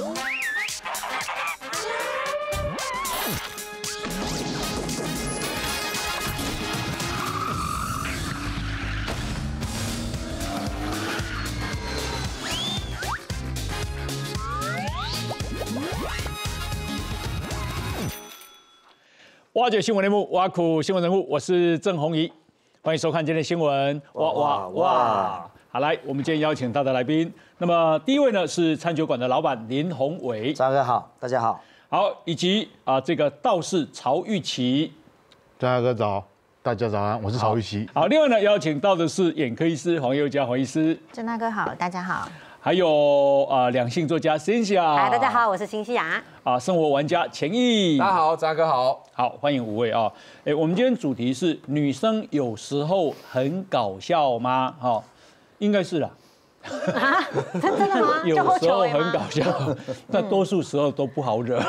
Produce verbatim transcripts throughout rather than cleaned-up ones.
挖掘新闻内幕，挖苦新闻人物，我是郑弘仪，欢迎收看今天的新闻。哇哇哇！好，来，我们今天邀请到的来宾，那么第一位呢是餐酒馆的老板林宏伟， 张哥好，大家好。 好，以及啊、呃、这个道士曹玉琪， 大哥早，大家早安，我是曹玉琪。 好，另外呢邀请到的是眼科医师黄宥嘉黄医师， 郑大哥好，大家好。 还有啊、呃、两性作家 Cynthia， 嗨，大家好，我是辛西亚。 啊，生活玩家钱毅， 大家好，张哥好， 好，欢迎五位啊。哎，我们今天主题是女生有时候很搞笑吗？哈、哦，应该是啦。 啊，真的吗？ 有时候很搞笑，但多数时候都不好惹。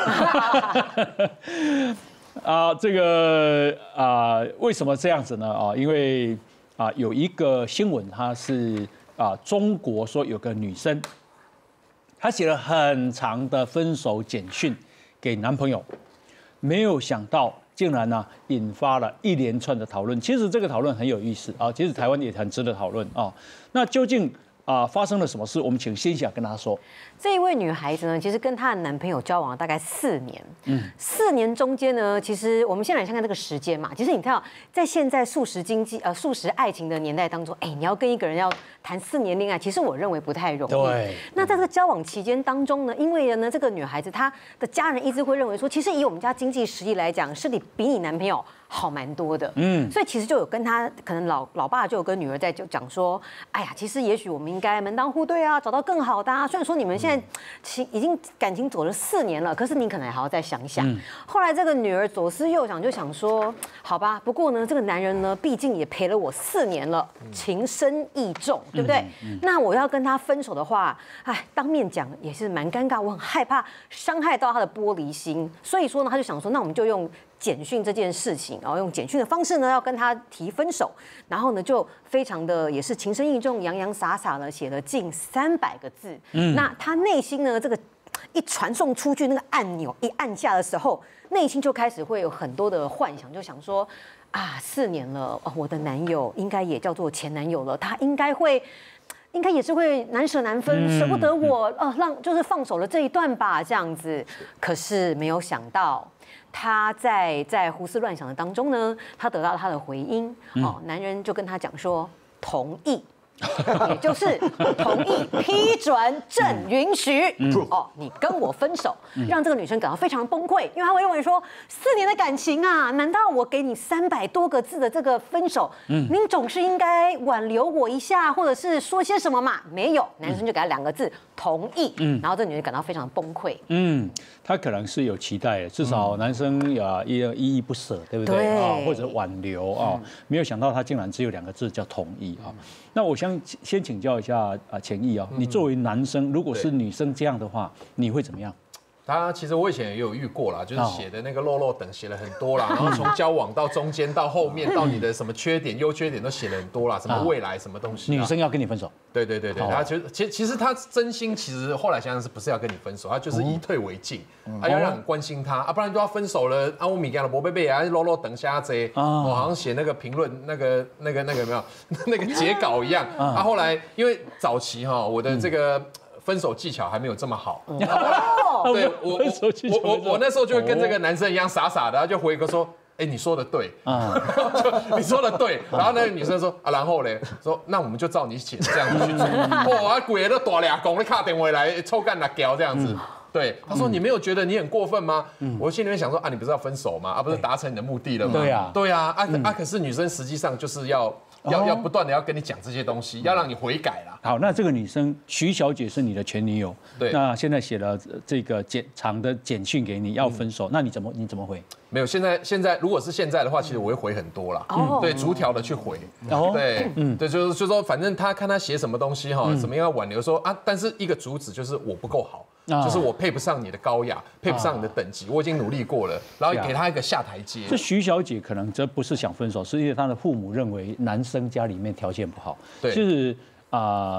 啊，这个啊，为什么这样子呢？啊，因为啊，有一个新闻，它是啊，中国说有个女生，她写了很长的分手简讯给男朋友，没有想到竟然呢引发了一连串的讨论。其实这个讨论很有意思啊，其实台湾也很值得讨论啊。那究竟啊发生了什么事？我们请辛西亚跟她说。 这一位女孩子呢，其实跟她的男朋友交往了大概四年。嗯，四年中间呢，其实我们先来看看这个时间嘛。其实你看，在现在速食经济、呃速食爱情的年代当中，哎，你要跟一个人要谈四年恋爱，其实我认为不太容易。 对。 那在这个交往期间当中呢，因为呢，这个女孩子她的家人一直会认为说，其实以我们家经济实力来讲，是你比你男朋友好蛮多的。嗯。所以其实就有跟她可能老老爸就有跟女儿在就讲说，哎呀，其实也许我们应该门当户对啊，找到更好的啊。虽然说你们现在情已经感情走了四年了，可是你可能还要再想一想。嗯、后来这个女儿左思右想，就想说，好吧，不过呢，这个男人呢，毕竟也陪了我四年了，情深意重，对不对？嗯嗯、那我要跟他分手的话，哎，当面讲也是蛮尴尬，我很害怕伤害到他的玻璃心，所以说呢，他就想说，那我们就用简讯这件事情，然后用简讯的方式呢，要跟他提分手，然后呢，就非常的也是情深意重，洋洋洒洒的写了近三百个字。嗯，那他内心呢，这个一传送出去，那个按钮一按下的时候，内心就开始会有很多的幻想，就想说啊，四年了，我的男友应该也叫做前男友了，他应该会。应该也是会难舍难分，舍不得我，呃，让就是放手了这一段吧，这样子。可是没有想到，他在在胡思乱想的当中呢，他得到了他的回音。哦，男人就跟他讲说同意。也就是同意、批准、正允许哦，你跟我分手，让这个女生感到非常崩溃，因为她会认为说，四年的感情啊，难道我给你三百多个字的这个分手，您总是应该挽留我一下，或者是说些什么嘛？没有，男生就给他两个字同意，然后这女人感到非常崩溃。嗯， 他可能是有期待的，至少男生呀依依依不舍，对不对啊？或者挽留啊，没有想到他竟然只有两个字叫同意啊。那我想先请教一下啊，钱毅啊，你作为男生，如果是女生这样的话，你会怎么样？ 他其实我以前也有遇过啦，就是写的那个漏漏等写了很多啦，然后从交往到中间到后面到你的什么缺点、优缺点都写了很多啦，什么未来什么东西。 女生要跟你分手？ 对对对对，他其实其其实他真心其实后来想想是不是要跟你分手，他就是以退为进，他要让你关心他啊，不然就要分手了啊，我米干了伯贝贝啊，漏漏等下这，我好像写那个评论那个那个那个有没有那个截稿一样啊。后来因为早期哈，我的这个。分手技巧还没有这么好，对我我我我那时候就会跟这个男生一样傻傻的，他就回一个说，哎，你说的对，你说的对，然后那个女生说啊，然后嘞，说那我们就照你写这样子去做，哇，鬼都大俩公，你卡电话来抽干辣椒这样子。对，他说你没有觉得你很过分吗？我心里面想说啊，你不是要分手吗？啊，不是达成你的目的了吗？ 对呀， 对呀，啊啊，可是女生实际上就是要。要要不断的要跟你讲这些东西，要让你悔改啦。 好，那这个女生徐小姐是你的前女友， 对， 那现在写了这个简长的简讯给你，要分手，那你怎么你怎么回？ 没有，现在现在如果是现在的话，其实我会回很多啦，对，逐条的去回，对，嗯，对，就是就说反正他看他写什么东西哈，怎么样挽留说啊，但是一个主旨就是我不够好。就是我配不上你的高雅，配不上你的等级，我已经努力过了，然后给他一个下台阶。 这徐小姐可能这不是想分手，是因为她的父母认为男生家里面条件不好， 对， 就是啊、呃，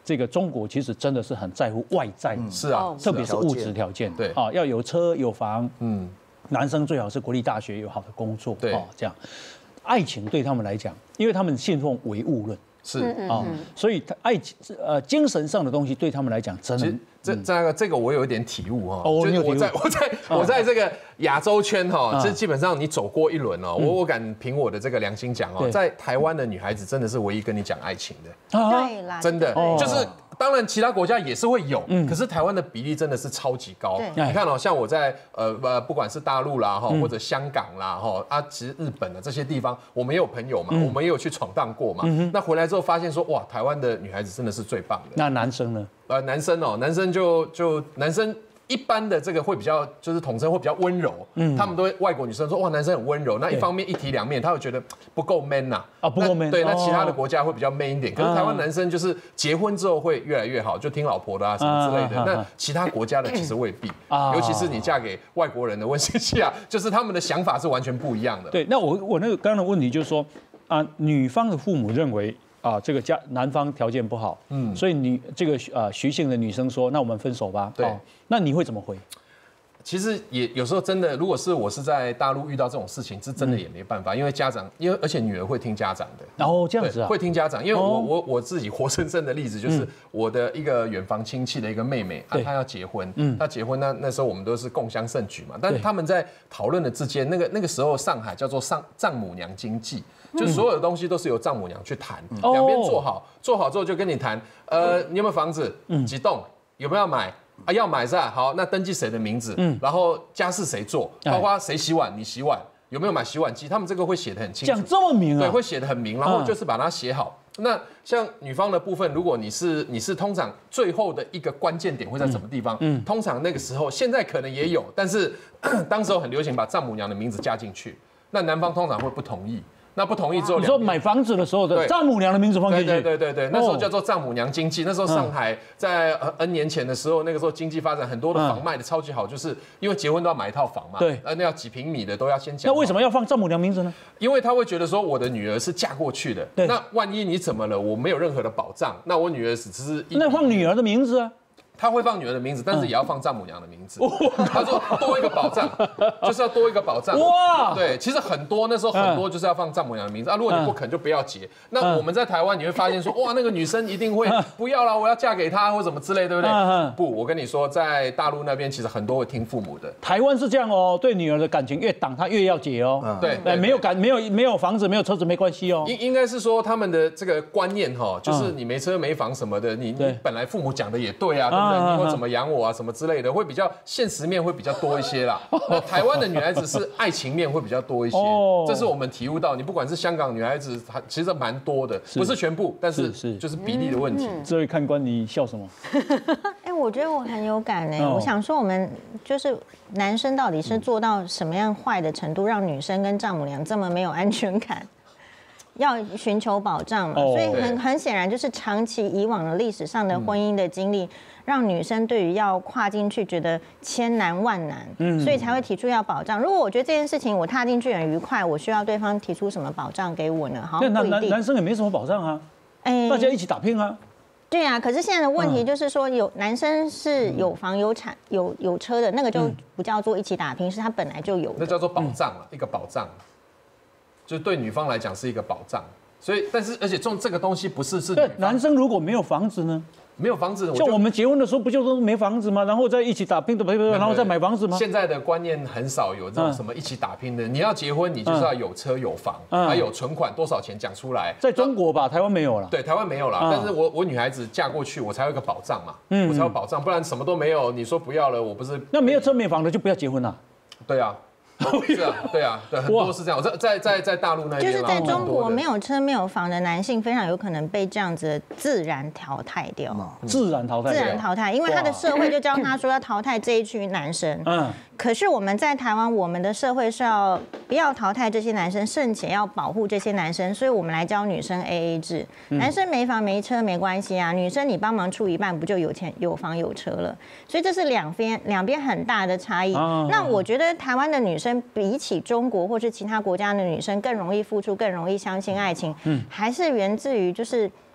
这个中国其实真的是很在乎外在， 是啊， 特别是物质条件， 对啊，要有车有房， 嗯， 男生最好是国立大学有好的工作， 对， 这样，爱情对他们来讲，因为他们信奉唯物论。 是啊，所以他爱情呃精神上的东西对他们来讲真的。 这这个这个我有一点体悟哈， 哦， 就是我在我在我在这个亚洲圈哈，这基本上你走过一轮哦，我我敢凭我的这个良心讲哦，在台湾的女孩子真的是唯一跟你讲爱情的， 对啦， 真的就是当然其他国家也是会有，可是台湾的比例真的是超级高。你看哦，像我在呃呃不管是大陆啦哈，或者香港啦哈啊，其实日本啊这些地方，我们也有朋友嘛，我们也有去闯荡过嘛，那回来之后发现说哇，台湾的女孩子真的是最棒的。 那男生呢？ 呃，男生哦，男生就就男生一般的这个会比较，就是统称会比较温柔。嗯，他们都会外国女生说哇，男生很温柔。那一方面一体两面，他会觉得不够 man 呐。 啊，不够 man。 对，那其他的国家会比较 man 一点。可是台湾男生就是结婚之后会越来越好，就听老婆的啊什么之类的。那其他国家的其实未必，尤其是你嫁给外国人的温西西亚，就是他们的想法是完全不一样的。 对，那我我那个刚刚的问题就是说啊，女方的父母认为。啊，这个家男方条件不好，嗯，所以女这个呃徐姓的女生说，那我们分手吧。 对， 哦，那你会怎么回？ 其实也有时候真的，如果是我是在大陆遇到这种事情，是真的也没办法，因为家长，因为而且女儿会听家长的。 然后这样子啊， 会听家长，因为我我我自己活生生的例子就是我的一个远房亲戚的一个妹妹啊，她要结婚，嗯，她结婚那那时候我们都是共襄盛举嘛，但他们在讨论的之间，那个那个时候上海叫做上丈母娘经济。就所有的东西都是由丈母娘去谈，两边做好，做好之后就跟你谈，呃，你有没有房子？几栋？有没有要买？啊，要买是吧？好，那登记谁的名字？然后家事谁做？包括谁洗碗？你洗碗？有没有买洗碗机？他们这个会写得很清楚， 讲这么明啊？ 对，会写得很明，然后就是把它写好。那像女方的部分，如果你是你是通常最后的一个关键点会在什么地方？嗯，通常那个时候现在可能也有，但是当时候很流行把丈母娘的名字加进去，那男方通常会不同意。那不同意之后， 你说买房子的时候的丈母娘的名字放进去， 对对对对，那时候叫做丈母娘经济。那时候上海在 N 年前的时候，那个时候经济发展很多的房卖的超级好，就是因为结婚都要买一套房嘛， 对， 那要几平米的都要先讲。 那为什么要放丈母娘名字呢？ 因为他会觉得说我的女儿是嫁过去的，那万一你怎么了，我没有任何的保障，那我女儿只是那放女儿的名字啊。 他会放女儿的名字，但是也要放丈母娘的名字。他说多一个保障，就是要多一个保障。哇，对，其实很多那时候很多就是要放丈母娘的名字啊。如果你不肯，就不要结。那我们在台湾你会发现说，哇，那个女生一定会不要了，我要嫁给他或什么之类，对不对？不，我跟你说，在大陆那边其实很多会听父母的。 台湾是这样哦，对女儿的感情越挡，她越要结哦。 对， 哎，没有感，没有没有房子，没有车子没关系哦。 应应该是说他们的这个观念哈，就是你没车没房什么的，你你本来父母讲的也对啊，对不对？你以后怎么养我啊，什么之类的，会比较现实面会比较多一些啦。那台湾的女孩子是爱情面会比较多一些，这是我们体悟到。你不管是香港女孩子，其实蛮多的，不是全部，但是是就是比例的问题。 这位看官，你笑什么？ 哎，我觉得我很有感哎，我想说我们就是男生到底是做到什么样坏的程度，让女生跟丈母娘这么没有安全感？要寻求保障嘛，所以很很显然就是长期以往的历史上的婚姻的经历，让女生对于要跨进去觉得千难万难，嗯，所以才会提出要保障。如果我觉得这件事情我踏进去很愉快，我需要对方提出什么保障给我呢？好像不一定。 男男生也没什么保障啊，哎，大家一起打拼啊。 对啊，可是现在的问题就是说，有男生是有房有产有有车的，那个就不叫做一起打拼，是他本来就有的， 那叫做保障啊，一个保障。就对女方来讲是一个保障，所以但是而且这这个东西不是是对男生如果没有房子呢？ 没有房子， 像我们结婚的时候不就都没房子吗？然后再一起打拼的，然后再买房子吗？ 现在的观念很少有这种什么一起打拼的。你要结婚，你就是要有车有房，还有存款多少钱讲出来。 在中国吧，台湾没有了。 对，台湾没有了。但是我我女孩子嫁过去，我才有一个保障嘛，我才有保障，不然什么都没有。你说不要了，我不是那没有车没房的就不要结婚了。 对啊。是啊，对啊，对，很多是这样。在在在在大陆那边， 就是在中国没有车没有房的男性，非常有可能被这样子自然淘汰掉。 自然淘汰， 自然淘汰，因为他的社会就教他说要淘汰这一群男生。嗯。可是我们在台湾，我们的社会是要不要淘汰这些男生，甚且要保护这些男生，所以我们来教女生 A A 制。男生没房没车没关系啊，女生你帮忙出一半，不就有钱有房有车了？所以这是两边两边很大的差异。那我觉得台湾的女生比起中国或是其他国家的女生更容易付出，更容易相信爱情，还是源自于就是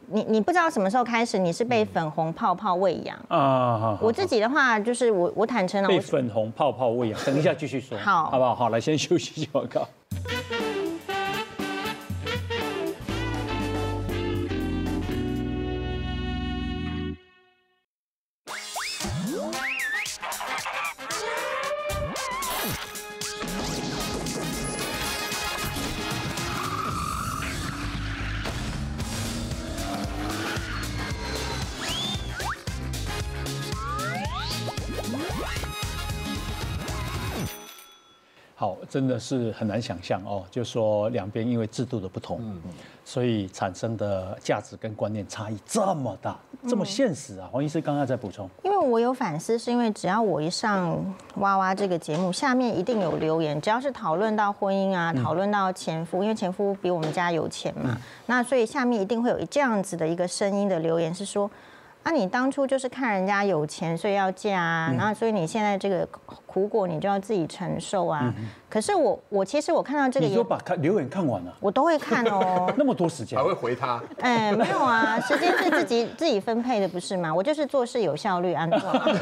你你不知道什么时候开始你是被粉红泡泡喂养啊。我自己的话就是我我坦诚了， 被粉红泡泡喂养。等一下继续说， 好， 好不好？好，来先休息一下，广告。好，真的是很难想象哦，就说两边因为制度的不同，嗯，所以产生的价值跟观念差异这么大，这么现实啊。黄医师刚刚在补充， 因为我有反思，是因为只要我一上哇哇这个节目，下面一定有留言，只要是讨论到婚姻啊，讨论到前夫，因为前夫比我们家有钱嘛，那所以下面一定会有这样子的一个声音的留言是说。啊，你当初就是看人家有钱，所以要嫁啊，然后所以你现在这个苦果你就要自己承受啊。可是我我其实我看到这个， 你就把看留言看完了， 我都会看哦。 那么多时间还会回他？ 哎，没有啊，时间是自己自己分配的，不是吗？我就是做事有效率，安坐。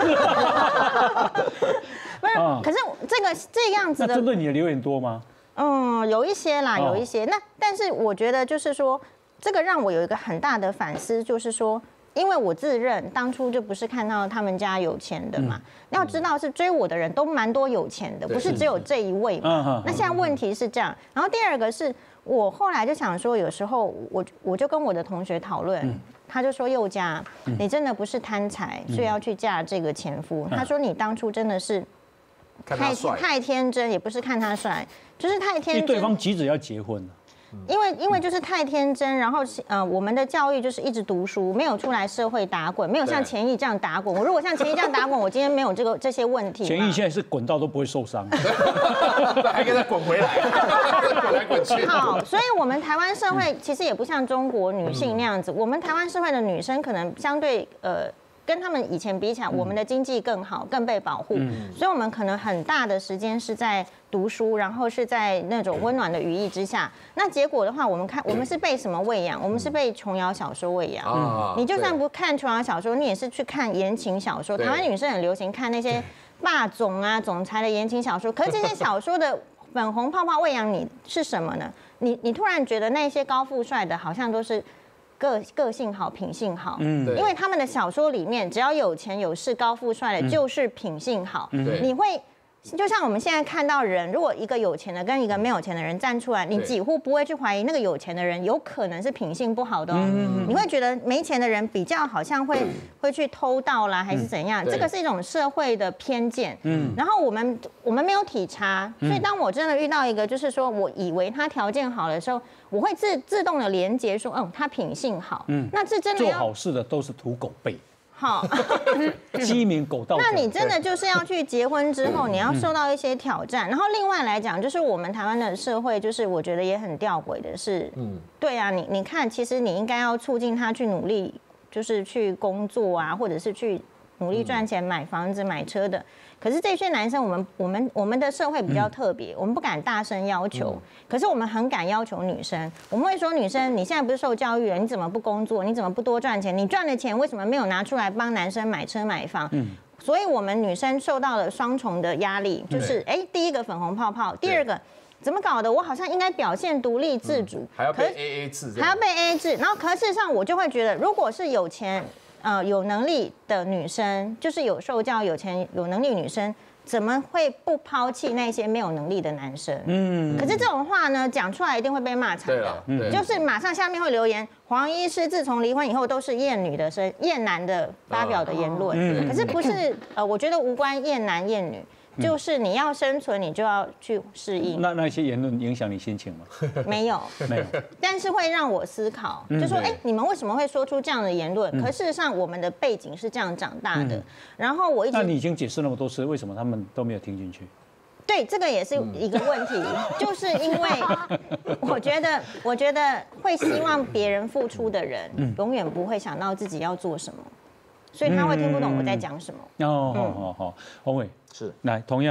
不是，可是这个这样子的， 那针对你的留言多吗？ 嗯，有一些啦，有一些。那但是我觉得就是说，这个让我有一个很大的反思，就是说。因为我自认当初就不是看到他们家有钱的嘛，要知道是追我的人都蛮多有钱的，不是只有这一位嘛。那现在问题是这样，然后第二个是我后来就想说，有时候我我就跟我的同学讨论，他就说宥嘉，你真的不是贪财，所以要去嫁这个前夫。他说你当初真的是太太天真，也不是看他帅，就是太天真。 对方急着要结婚了。 因为因为就是太天真，然后呃我们的教育就是一直读书，没有出来社会打滚，没有像钱毅这样打滚。我如果像钱毅这样打滚，我今天没有这个这些问题。 钱毅现在是滚到都不会受伤， 还可以再滚回来，滚来滚去。 好，所以我们台湾社会其实也不像中国女性那样子，我们台湾社会的女生可能相对呃。跟他们以前比起来，我们的经济更好，更被保护，所以我们可能很大的时间是在读书，然后是在那种温暖的羽翼之下。那结果的话，我们看我们是被什么喂养？我们是被琼瑶小说喂养。你就算不看琼瑶小说，你也是去看言情小说。台湾女生很流行看那些霸总啊、总裁的言情小说，可是这些小说的粉红泡泡喂养你是什么呢？你你突然觉得那些高富帅的好像都是。个个性好，品性好，嗯，因为他们的小说里面，只要有钱有势、高富帅的，就是品性好。你会就像我们现在看到人，如果一个有钱的跟一个没有钱的人站出来，你几乎不会去怀疑那个有钱的人有可能是品性不好的哦。你会觉得没钱的人比较好像会会去偷盗啦，还是怎样？这个是一种社会的偏见。嗯，然后我们我们没有体察，所以当我真的遇到一个就是说我以为他条件好的时候，我会自自动的连结说，嗯，他品性好。嗯，那这真的做好事的都是土狗辈。 好， 鸡鸣狗盗。 那你真的就是要去结婚之后，你要受到一些挑战。然后另外来讲，就是我们台湾的社会，就是我觉得也很吊诡的是，嗯，对啊，你你看，其实你应该要促进他去努力，就是去工作啊，或者是去努力赚钱、买房子、买车的。可是这些男生，我们我们我们的社会比较特别，我们不敢大声要求，可是我们很敢要求女生。我们会说，女生你现在不是受教育了，你怎么不工作？你怎么不多赚钱？你赚的钱为什么没有拿出来帮男生买车买房？所以我们女生受到了双重的压力，就是哎，第一个粉红泡泡，第二个。怎么搞的？我好像应该表现独立自主， 还要被 A A 制， 还要被 A A 制。然后，可事实上我就会觉得，如果是有钱。呃，有能力的女生，就是有受教、有钱、有能力女生，怎么会不抛弃那些没有能力的男生？嗯，可是这种话呢，讲出来一定会被骂惨的。对，就是马上下面会留言，黄医师自从离婚以后都是厌女的声、厌男的发表的言论。嗯，可是不是呃，我觉得无关厌男厌女。就是你要生存，你就要去适应。 那那些言论影响你心情吗？ 没有， 没有。 但是会让我思考，就说，哎，你们为什么会说出这样的言论？可事实上，我们的背景是这样长大的。然后我一直， 那你已经解释那么多次，为什么他们都没有听进去？ 对，这个也是一个问题，就是因为我觉得，我觉得会希望别人付出的人，永远不会想到自己要做什么。所以他会听不懂我在讲什么。 哦，好好好，宏伟是来，同样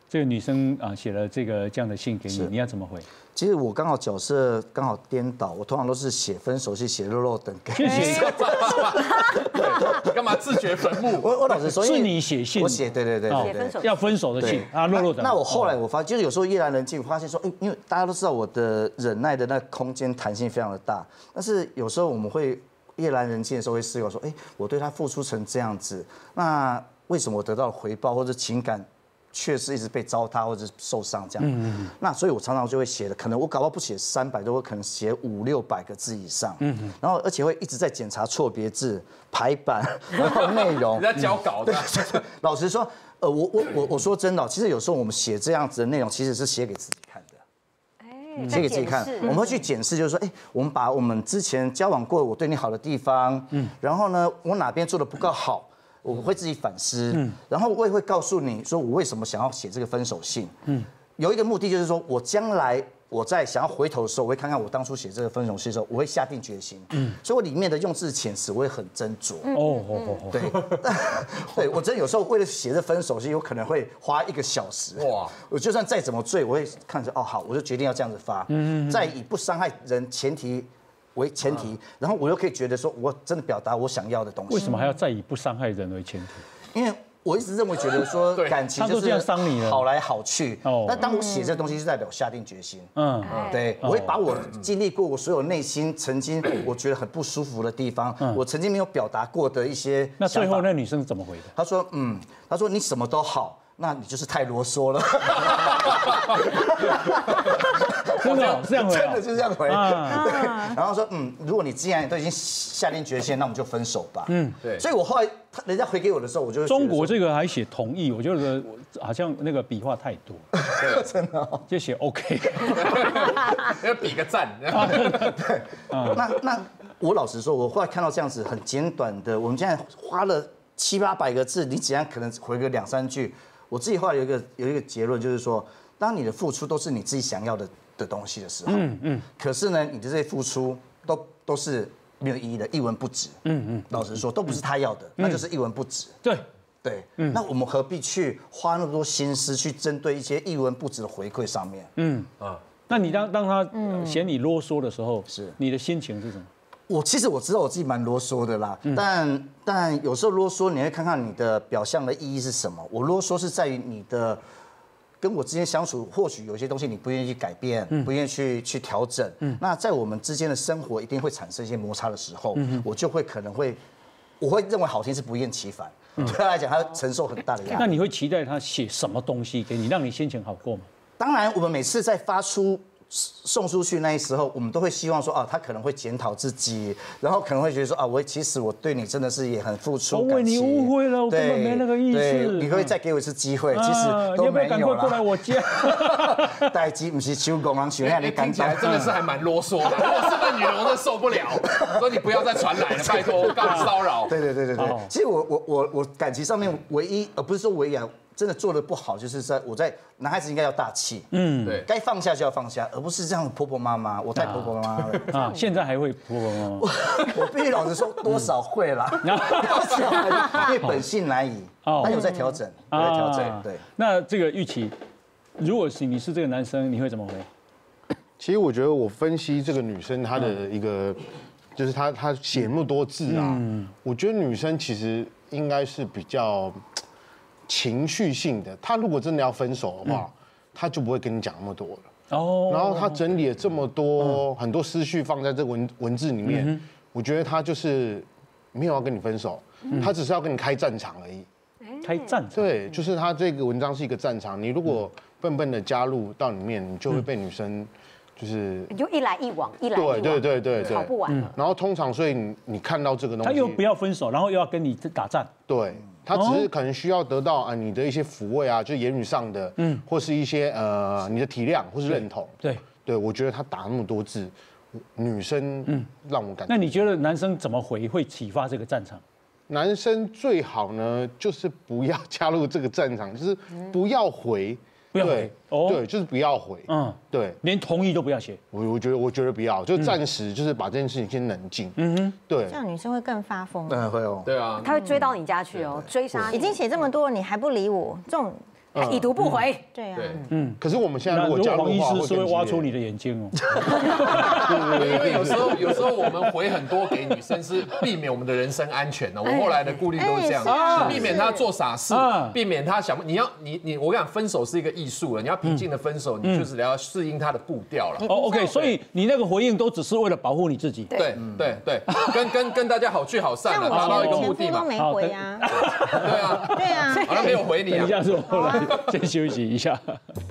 这个女生啊写了这个这样的信给你，你要怎么回？ 其实我刚好角色刚好颠倒，我通常都是写分手信，写肉肉等给。 谢谢。 你干嘛自掘坟墓？ 我我老实说， 是你写信， 我写，对对对对对， 要分手的信啊，肉肉等。 那我后来我发现，就是有时候夜阑人静，发现说，哎，因为大家都知道我的忍耐的那空间弹性非常的大，但是有时候我们会夜阑人静的时候会思考说，哎，我对他付出成这样子，那为什么我得到回报或者情感？确实一直被糟蹋或者受伤这样，嗯嗯那所以我常常就会写的，可能我搞不好不写三百多，我可能写五六百个字以上，嗯嗯，然后而且会一直在检查错别字、排版，然后内容。 你在交稿的。 老实说，呃，我我我我说真的，其实有时候我们写这样子的内容，其实是写给自己看的。写给自己看，我们会去检视，就是说，哎，我们把我们之前交往过我对你好的地方，嗯，然后呢，我哪边做的不够好。我会自己反思，嗯，然后我也会告诉你说我为什么想要写这个分手信，嗯，有一个目的就是说我将来我在想要回头的时候，我会看看我当初写这个分手信的时候，我会下定决心，嗯，所以我里面的用字遣词我会很斟酌，哦哦哦，对，对我真的有时候为了写这分手信，有可能会花一个小时，哇，我就算再怎么醉，我会看着哦好，我就决定要这样子发，嗯，在以不伤害人前提。为前提，然后我又可以觉得说，我真的表达我想要的东西。 为什么还要再以不伤害人为前提？ 因为我一直认为觉得说感情就是好来好去。哦。那当我写这东西，是代表下定决心。嗯。对，我会把我经历过我所有内心曾经我觉得很不舒服的地方，我曾经没有表达过的一些。 那最后那女生怎么回的？ 她说，嗯，她说你什么都好。那你就是太啰嗦了， 真的这样回， 真的是这样回。然后说，嗯，如果你既然都已经下定决心，那我们就分手吧。嗯，对。所以我后来人家回给我的时候，我就中国这个还写同意，我觉得好像那个笔画太多， 真的就写 OK， 要比个赞。 对，那那我老实说，我后来看到这样子很简短的，我们现在花了七八百个字，你怎样可能回个两三句。我自己后来有一个有一个结论，就是说，当你的付出都是你自己想要的的东西的时候，嗯嗯，可是呢，你的这些付出都都是没有意义的，一文不值，嗯嗯，老实说，都不是他要的，那就是一文不值， 对对，嗯，那我们何必去花那么多心思去针对一些一文不值的回馈上面？嗯啊，那你当当他嫌你啰嗦的时候，是你的心情是什么？ 我其实我知道我自己蛮啰嗦的啦，嗯、但但有时候啰嗦你会看看你的表象的意义是什么。我啰嗦是在于你的跟我之间相处，或许有些东西你不愿意去改变，嗯、不愿意去去调整。嗯、那在我们之间的生活一定会产生一些摩擦的时候，嗯、我就会可能会我会认为好听是不厌其烦，嗯、对他来讲他承受很大的压力。 那你会期待他写什么东西给你，让你心情好过吗？ 当然，我们每次在发出。送出去那时候，我们都会希望说，啊，他可能会检讨自己，然后可能会觉得说，啊，我其实我对你真的是也很付出感情， 我为你误会了，我根本没那个意思。 你可不可以再给我一次机会？其实都没有了。你要不要赶快过来我家？代机不是手工人想让你听起来真的是还蛮啰嗦的。如果是那女人，我真的受不了。说你不要再传来了，拜托，告你骚扰。 对对对对对。其实我我我我感情上面唯一，而不是说唯一啊。真的做的不好，就是在我在男孩子应该要大气，嗯，对，该放下就要放下，而不是这样婆婆妈妈，我太婆婆妈妈了啊！现在还会婆婆妈妈？ 我我必须老实说，多少会啦，多少因为本性难移，但有在调整，有在调整。对， 那这个玉琪，如果是你是这个男生，你会怎么回？ 其实我觉得我分析这个女生她的一个，就是她她写那么多字啊，我觉得女生其实应该是比较。情绪性的，他如果真的要分手的话，嗯、他就不会跟你讲那么多了。哦。然后他整理了这么多、嗯、很多思绪放在这文文字里面，嗯、我觉得他就是没有要跟你分手，嗯、他只是要跟你开战场而已。 开战场。 对，就是他这个文章是一个战场，你如果笨笨的加入到里面，你就会被女生。就是你就一来一往，一来一往， 对对对对， 吵不完了。 然后通常，所以你你看到这个东西， 他又不要分手，然后又要跟你打仗， 对，他只是可能需要得到啊你的一些抚慰啊，就是言语上的，嗯，或是一些呃你的体谅或是认同， 对对，我觉得他打那么多字，女生嗯让我感觉。 那你觉得男生怎么回会启发这个战场？ 男生最好呢，就是不要加入这个战场，就是不要回。 不要回， 哦，对，就是不要回，嗯，对， 连同意都不要写。 我我觉得，我觉得不要，就暂时就是把这件事情先冷静。嗯哼，对， 这样女生会更发疯。 嗯，会哦， 对啊， 她会追到你家去哦，追杀你。 已经写这么多，你还不理我，这种还已读不回。 对啊， 嗯。可是我们现在如果加入黄医的话， 师是会挖出你的。 的眼睛哦。 因为有时候有时候我们回很多给女生是避免我们的人身安全呢。我后来的顾虑都是这样，是避免她做傻事，避免她想你要你你我跟你讲，分手是一个艺术了，你要平静的分手，你就是要适应她的步调了。 哦 ，OK， 所以你那个回应都只是为了保护你自己。 对对对，跟跟跟大家好聚好散了，达到一个目的嘛。 都没回啊。 对啊， 对啊。 好像没有回你啊。 等一下，是我后来先休息一下。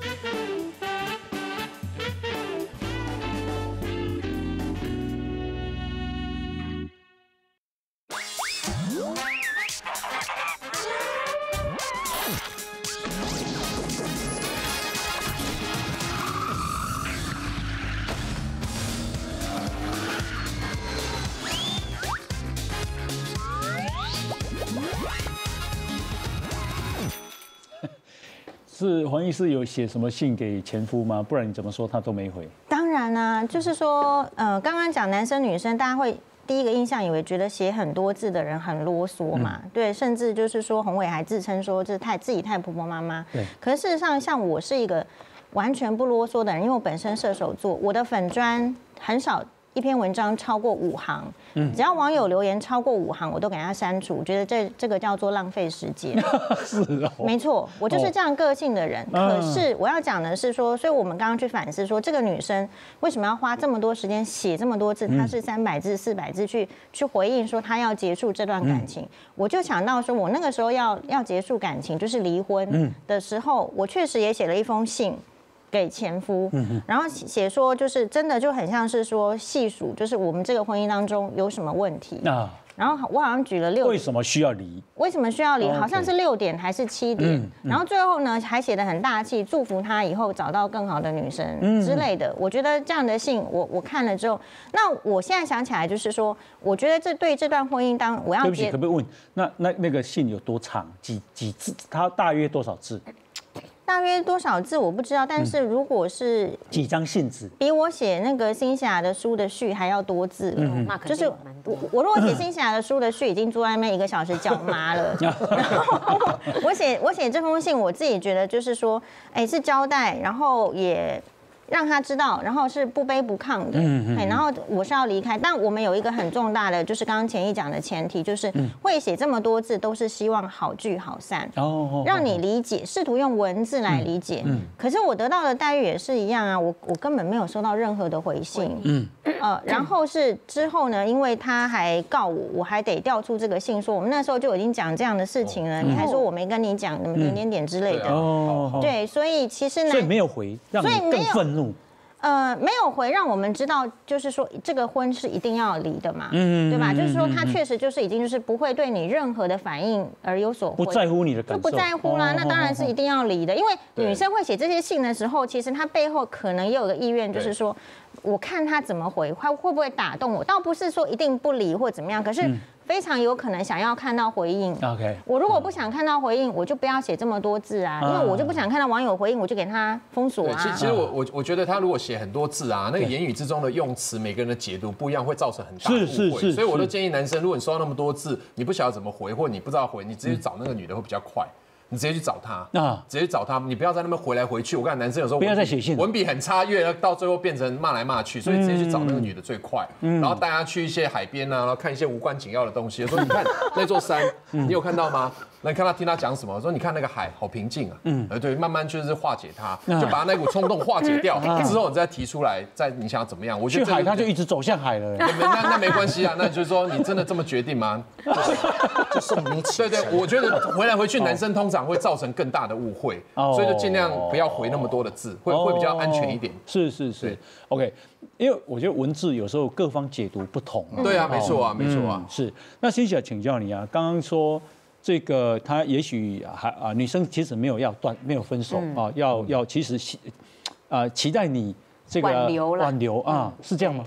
是黄医师有写什么信给前夫吗？不然你怎么说他都没回？ 当然啦、啊，就是说，呃，刚刚讲男生女生，大家会第一个印象以为觉得写很多字的人很啰嗦嘛，嗯、对，甚至就是说洪伟还自称说这太自己太婆婆妈妈。对。可是事实上，像我是一个完全不啰嗦的人，因为我本身射手座，我的粉专很少。一篇文章超过五行，只要网友留言超过五行，我都给他删除。我觉得这这个叫做浪费时间。 是哦， 没错，我就是这样个性的人。可是我要讲的是说，所以我们刚刚去反思说，这个女生为什么要花这么多时间写这么多字？她是三百字、四百字去去回应说她要结束这段感情。我就想到说，我那个时候要要结束感情，就是离婚的时候，我确实也写了一封信。给前夫，然后写说就是真的就很像是说细数，就是我们这个婚姻当中有什么问题啊。然后我好像举了六， 为什么需要离？ 为什么需要离？好像是六点还是七点？然后最后呢，还写得很大气，祝福他以后找到更好的女生之类的。我觉得这样的信，我我看了之后，那我现在想起来就是说，我觉得这对这段婚姻当我要对不起，可不可以问那那那个信有多长？几几字？它大约多少字？ 大约多少字我不知道，但是如果是几张信纸， 比我写那个新霞的书的序还要多字了。 嗯，那就是我我如果写新霞的书的序，已经坐在那边一个小时脚麻了。然后我写我写这封信，我自己觉得就是说，哎，是交代，然后也。让他知道，然后是不卑不亢的，嗯嗯，然后我是要离开，但我们有一个很重大的，就是刚刚前一讲的前提，就是会写这么多字，都是希望好聚好散，哦，让你理解，试图用文字来理解，嗯，可是我得到的待遇也是一样啊，我我根本没有收到任何的回信，嗯，呃，然后是之后呢，因为他还告我，我还得调出这个信，说我们那时候就已经讲这样的事情了，你还说我没跟你讲，什么点点点之类的，哦，对，所以其实呢， 所以没有回，让你更愤怒。 呃，没有回让我们知道，就是说这个婚是一定要离的嘛，嗯，对吧？就是说他确实就是已经就是不会对你任何的反应而有所不在乎你的感受， 就不在乎啦。那当然是一定要离的，因为女生会写这些信的时候，其实她背后可能也有个意愿，就是说，我看他怎么回，他会不会打动我？倒不是说一定不离或怎么样，可是。非常有可能想要看到回应。OK， 我如果不想看到回应，我就不要写这么多字啊，因为我就不想看到网友回应，我就给他封锁啊。 其其实我我我觉得他如果写很多字啊，那个言语之中的用词，每个人的解读不一样，会造成很大的误会。所以我都建议男生，如果你收到那么多字，你不晓得怎么回，或者你不知道回，你直接找那个女的会比较快。你直接去找他啊，直接找他，你不要在那边回来回去。我跟你讲，男生有时候不要再写信， 文笔很差，越到最后变成骂来骂去，所以直接去找那个女的最快。然后带她去一些海边啊，然后看一些无关紧要的东西。说你看那座山，你有看到吗？那你看他听他讲什么？我说你看那个海好平静啊，嗯，呃对，慢慢就是化解它，就把那股冲动化解掉之后，你再提出来，再你想要怎么样？我觉得去海他就一直走向海了。 那那没关系啊，那就是说你真的这么决定吗？ 就送你起。 对对，我觉得回来回去，男生通常会造成更大的误会，所以就尽量不要回那么多的字，会会比较安全一点。 是是是 ，OK， 因为我觉得文字有时候各方解读不同。 对啊，没错啊，没错啊。 是，那欣想请教你啊，刚刚说。这个他也许还啊，女生其实没有要断，没有分手啊，要要其实期啊期待你这个挽留了， 挽留啊，是这样吗？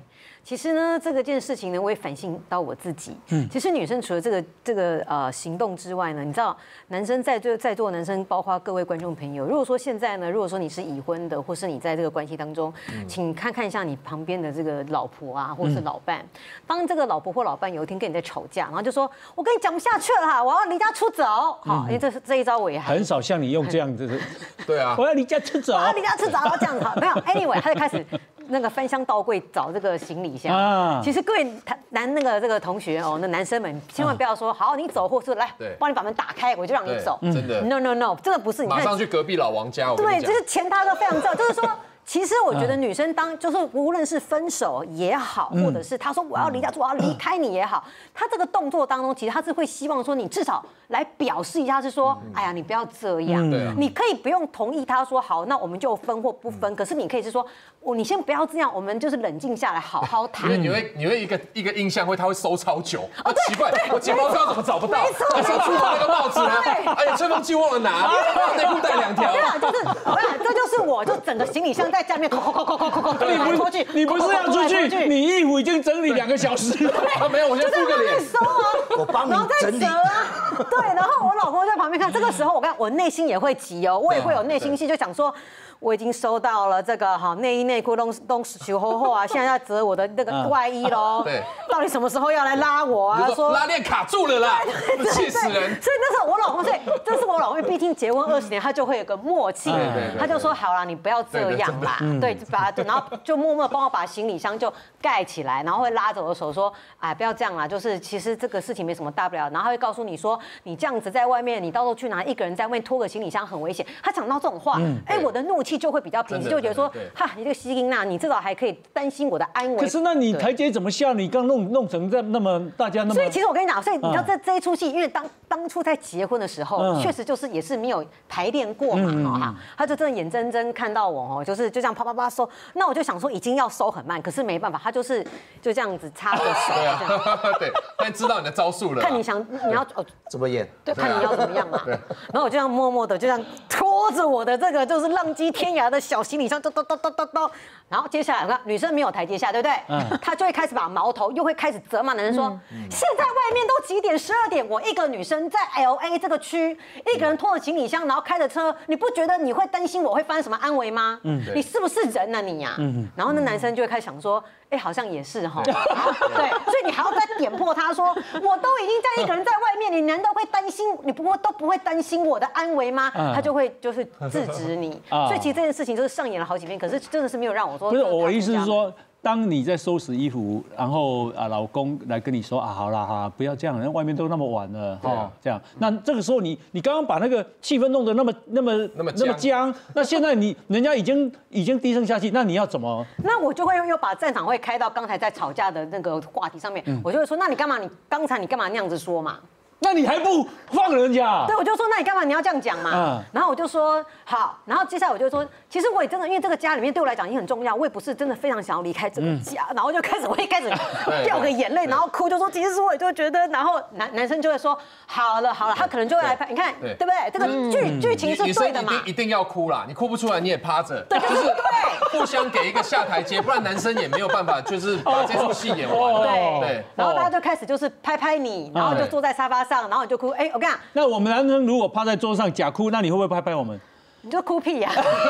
其实呢，这个件事情呢，我也反省到我自己。嗯，其实女生除了这个这个呃行动之外呢，你知道，男生在座在座的男生，包括各位观众朋友，如果说现在呢，如果说你是已婚的，或是你在这个关系当中，嗯、请看看一下你旁边的这个老婆啊，或是老伴。嗯、当这个老婆或老伴有一天跟你在吵架，然后就说：“我跟你讲不下去了哈，我要离家出走。”好，因为这是这一招我也很少像你用这样子的。 对啊， 我要离家出走， 我要离家出走，这样子好没有 ？Anyway， 他就开始。那个翻箱倒柜找这个行李箱，啊、其实各位男那个这个同学哦，那男生们千万不要说好你走，或是来帮你把门打开，我就让你走。 真的 ，no no no， 真的不是。 马上去隔壁老王家。 对，就是前他都非常知道，就是说。其实我觉得女生当就是无论是分手也好，或者是她说我要离家出，我要离开你也好，她这个动作当中，其实她是会希望说你至少来表示一下，是说，哎呀，你不要这样，你可以不用同意他说好，那我们就分或不分，可是你可以是说，我你先不要这样，我们就是冷静下来，好好谈。 因为你会你会一个一个印象会他会收超久，哦，奇怪，我睫毛膏怎么找不到？ 没错， 上书包那个帽子呢？哎呀，吹风机忘了拿，内裤带两条。 就是，我想这就是我，就整个行李箱在家里面，扣扣扣扣。 你不是你不是要出去？你衣服已经整理两个小时了。 没有，我先敷个脸。 收啊， 我帮你整理啊。对，然后我老公在旁边看，这个时候我看我内心也会急哦，我也会有内心戏，就想说。我已经收到了这个哈内衣内裤都都修好后啊，现在要折我的那个外衣喽。对，到底什么时候要来拉我啊？ 说拉链卡住了啦，气死人！ 所以那时候我老公，所以这是我老公，毕竟结婚二十年，他就会有个默契，他就说好啦，你不要这样啦，对，把然后就默默帮我把行李箱就盖起来，然后会拉着我的手说，哎，不要这样啦，就是其实这个事情没什么大不了，然后他会告诉你说，你这样子在外面，你到时候去哪一个人在外面拖个行李箱很危险。他讲到这种话，哎，我的怒气就会比较平息，就觉得说，哈，你这个西音娜，你至少还可以担心我的安危。 可是那你台阶怎么下？你刚弄弄成这那么大家那么…… 所以其实我跟你讲，所以你知道这这一出戏，因为当当初在结婚的时候，确实就是也是没有排练过嘛，哈，他就真的眼睁睁看到我哦，就是就这样啪啪啪收，那我就想说已经要收很慢，可是没办法，他就是就这样子插着手， 对啊，对，但知道你的招数了， 看你想你要哦怎么演， 对，看你要怎么样嘛。然后我就这样默默的就这样拖着我的这个就是浪迹天涯的小行李箱，咚咚咚咚咚咚。然后接下来我看女生没有台阶下，对不对？嗯。她就会开始把矛头又会开始责骂男人说：“现在外面都几点？十二点，我一个女生在 L A 这个区，一个人拖着行李箱，然后开着车，你不觉得你会担心我会发生什么安危吗？嗯，你是不是人啊你呀？嗯。然后那男生就会开始想说。哎，好像也是哈，对，所以你还要再点破他说，我都已经在一个人在外面，你难道会担心？你不会都不会担心我的安危吗？他就会就是制止你，所以其实这件事情就是上演了好几遍，可是真的是没有让我说。 不是，我的意思是说。当你在收拾衣服，然后啊，老公来跟你说啊，好啦哈，不要这样，人外面都那么晚了，哦，这样，那这个时候你你刚刚把那个气氛弄得那么那么那么那么僵，那现在你人家已经已经低声下气，那你要怎么？ 那我就会又把战场会开到刚才在吵架的那个话题上面，嗯、我就会说，那你干嘛？你刚才你干嘛那样子说嘛？ 那你还不放人家？ 对，我就说，那你干嘛你要这样讲嘛？嗯、然后我就说好，然后接下来我就说，其实我也真的，因为这个家里面对我来讲也很重要，我也不是真的非常想要离开这个家，嗯、然后就开始我一开始掉个眼泪，然后哭，就说其实我也就觉得，然后男男生就会说好了好了，他可能就会来拍，你看对不对？这个剧剧情是对的嘛？ 一定一定要哭啦，你哭不出来你也趴着，就是互相给一个下台阶，不然男生也没有办法就是把这出戏演完。 对对，然后大家就开始就是拍拍你，然后就坐在沙发上，然后你就哭，哎。我跟你讲， 那我们男生如果趴在桌上假哭，那你会不会拍拍我们？ 你就哭屁呀！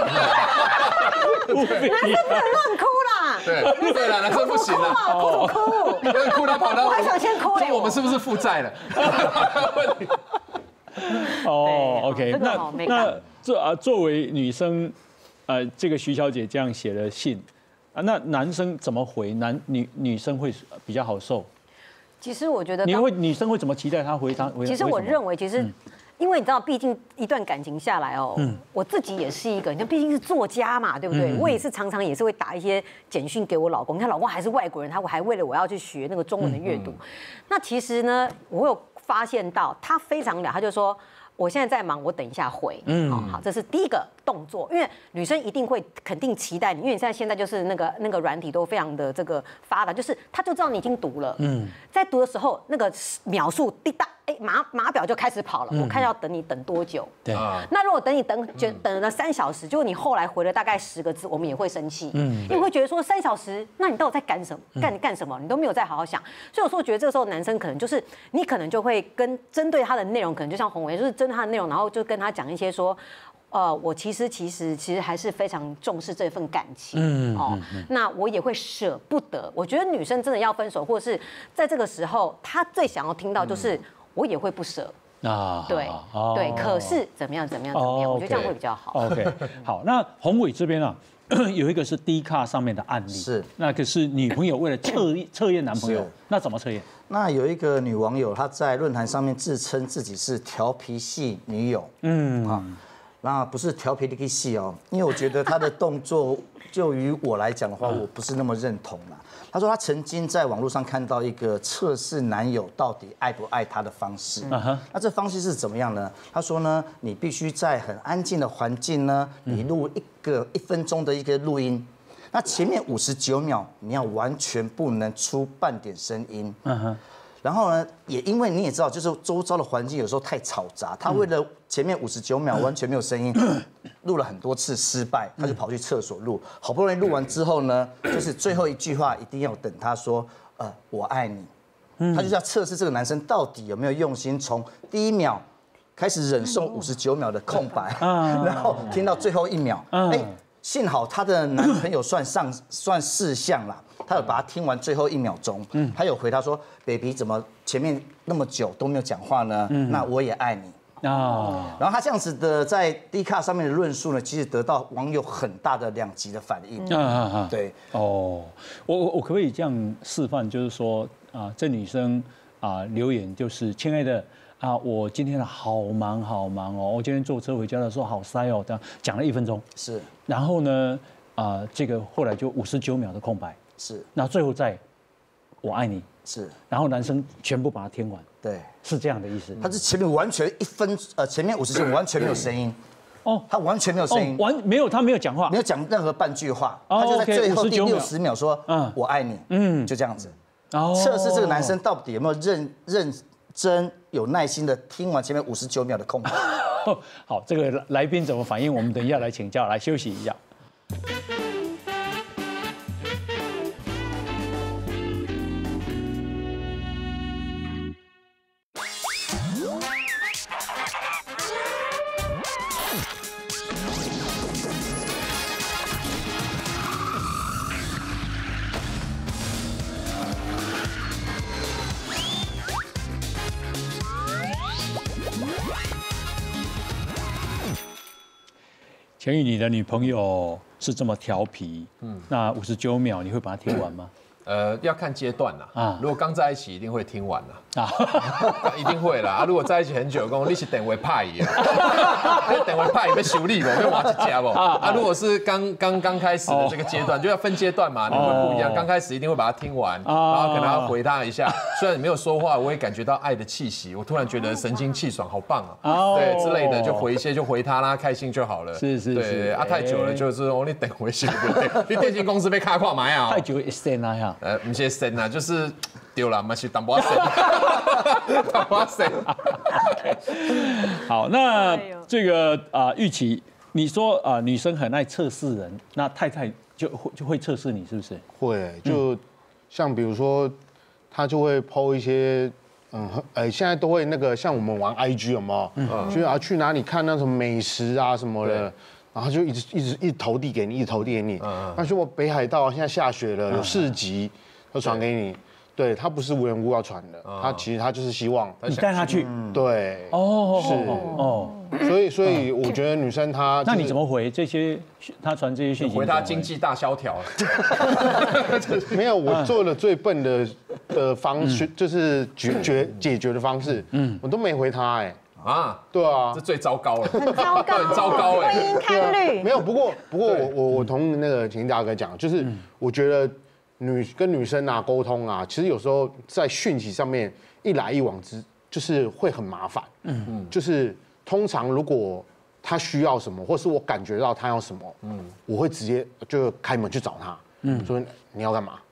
男生不能乱哭啦。 对对了，男生不行了， 哭哭， 不要哭他跑到。 我还想先哭。 说我们是不是负债了？ 哦 ，OK， 那那作啊作为女生，呃，这个徐小姐这样写的信啊，那男生怎么回？男女女生会比较好受。 其实我觉得， 你会女生会怎么期待他回他？ 其实我认为，其实，因为你知道，毕竟一段感情下来哦，嗯、我自己也是一个，你看，毕竟是作家嘛，对不对？嗯、我也是常常也是会打一些简讯给我老公，你看老公还是外国人，他还为了我要去学那个中文的阅读。嗯嗯、那其实呢，我有发现到他非常了，他就说。我现在在忙，我等一下回。嗯，好，这是第一个动作，因为女生一定会肯定期待你，因为你现在现在就是那个那个软体都非常的这个发达，就是他就知道你已经读了。嗯，在读的时候，那个秒数滴答，哎， 哎码码表就开始跑了，我看要等你等多久。 对。 那如果等你等等等了三小时，结果你后来回了大概十个字，我们也会生气，嗯，因为会觉得说三小时，那你到底在干什么？干你干什么？你都没有再好好想。所以有时候觉得这个时候男生可能就是你可能就会跟针对他的内容，可能就像宏伟，就是针对他的内容，然后就跟他讲一些说。呃，我其实其实其实还是非常重视这份感情，嗯，哦，那我也会舍不得。我觉得女生真的要分手，或者是在这个时候，她最想要听到就是我也会不舍啊，对对，可是怎么样怎么样怎么样，我觉得这样会比较好。 OK， 好，那宏伟这边啊。有一个是 D 卡上面的案例， 是那个是女朋友为了测测验男朋友，那怎么测验？ 那有一个女网友她在论坛上面自称自己是调皮系女友，嗯啊，那不是调皮的系哦，因为我觉得她的动作就于我来讲的话，我不是那么认同啦。她说她曾经在网络上看到一个测试男友到底爱不爱她的方式，那这方式是怎么样呢？她说呢，你必须在很安静的环境呢，你录一个一分钟的一个录音。那前面五十九秒你要完全不能出半点声音，嗯哼，然后呢，也因为你也知道，就是周遭的环境有时候太嘈杂，他为了前面五十九秒完全没有声音，录了很多次失败，他就跑去厕所录，好不容易录完之后呢，就是最后一句话一定要等他说，呃，我爱你，他就是要测试这个男生到底有没有用心，从第一秒开始忍受五十九秒的空白，然后听到最后一秒，哎。幸好她的男朋友算上算识相啦，他有把他听完最后一秒钟，嗯，他有回他说 ，baby 怎么前面那么久都没有讲话呢？嗯，那我也爱你啊。然后他这样子的在 D 卡上面的论述呢，其实得到网友很大的两极的反应。啊啊啊！对，哦， 我我我可不可以这样示范？就是说啊，这女生啊留言就是亲爱的。啊，我今天好忙好忙哦，我今天坐车回家的时候好塞哦，这样讲了一分钟， 是， 然后呢，啊，这个后来就五十九秒的空白， 是， 那最后再，我爱你， 是， 然后男生全部把它听完， 对， 是这样的意思。 他是前面完全一分，呃，前面五十九完全没有声音，哦，他完全没有声音， 完没有，他没有讲话， 没有讲任何半句话，他就在最后第六十秒说，嗯，我爱你，嗯，就这样子，测试这个男生到底有没有认认。真有耐心的听完前面五十九秒的空白。 好，这个来宾怎么反应？我们等一下来请教，来休息一下。千玉，你的女朋友是这么调皮，嗯，那五十九秒你会把它听完吗？ 呃，要看阶段啦。啊，如果刚在一起，一定会听完啦。啊，一定会啦。啊，如果在一起很久，讲你是等为派伊啊，等为派伊被修理不？被挖一家不？啊，如果是刚刚刚开始的这个阶段，就要分阶段嘛，你会不一样。刚开始一定会把它听完，然后可能要回他一下。虽然你没有说话，我也感觉到爱的气息。我突然觉得神清气爽，好棒啊！对，之类的就回一些，就回他啦，开心就好了。 是是是。 啊，太久了就是哦，你等回去对不对？你电信公司被卡垮买啊？ 太久一生啊呀。 呃，不是神啊，就是丢了，嘛是淡薄神，淡薄神。 好，那这个啊，玉琪，你说啊，女生很爱测试人，那太太就会就会测试你，是不是？ 会，就像比如说，她就会 po 一些，嗯，哎，现在都会那个，像我们玩 I G 有没有？嗯，就啊去哪里看那什么美食啊什么的。然后就一直一直一直投递给你，一直投递给你。那说我北海道现在下雪了，有市集，就传给你。对他不是无缘无故要传的，他其实他就是希望你带他去。 对，哦，是哦，所以所以我觉得女生她， 那你怎么回这些？他传这些讯息， 回他经济大萧条。 没有，我做了最笨的的方式，就是解决解决的方式，嗯，我都没回他哎。啊，对啊， 这最糟糕了， 很糟糕， 很糟糕哎，婚姻堪虑。 没有，不过不过我我我同那个秦大哥讲，就是我觉得女跟女生啊沟通啊，其实有时候在讯息上面一来一往之，就是会很麻烦。嗯嗯，就是通常如果他需要什么，或是我感觉到他要什么，嗯，我会直接就开门去找他，嗯，说你要干嘛？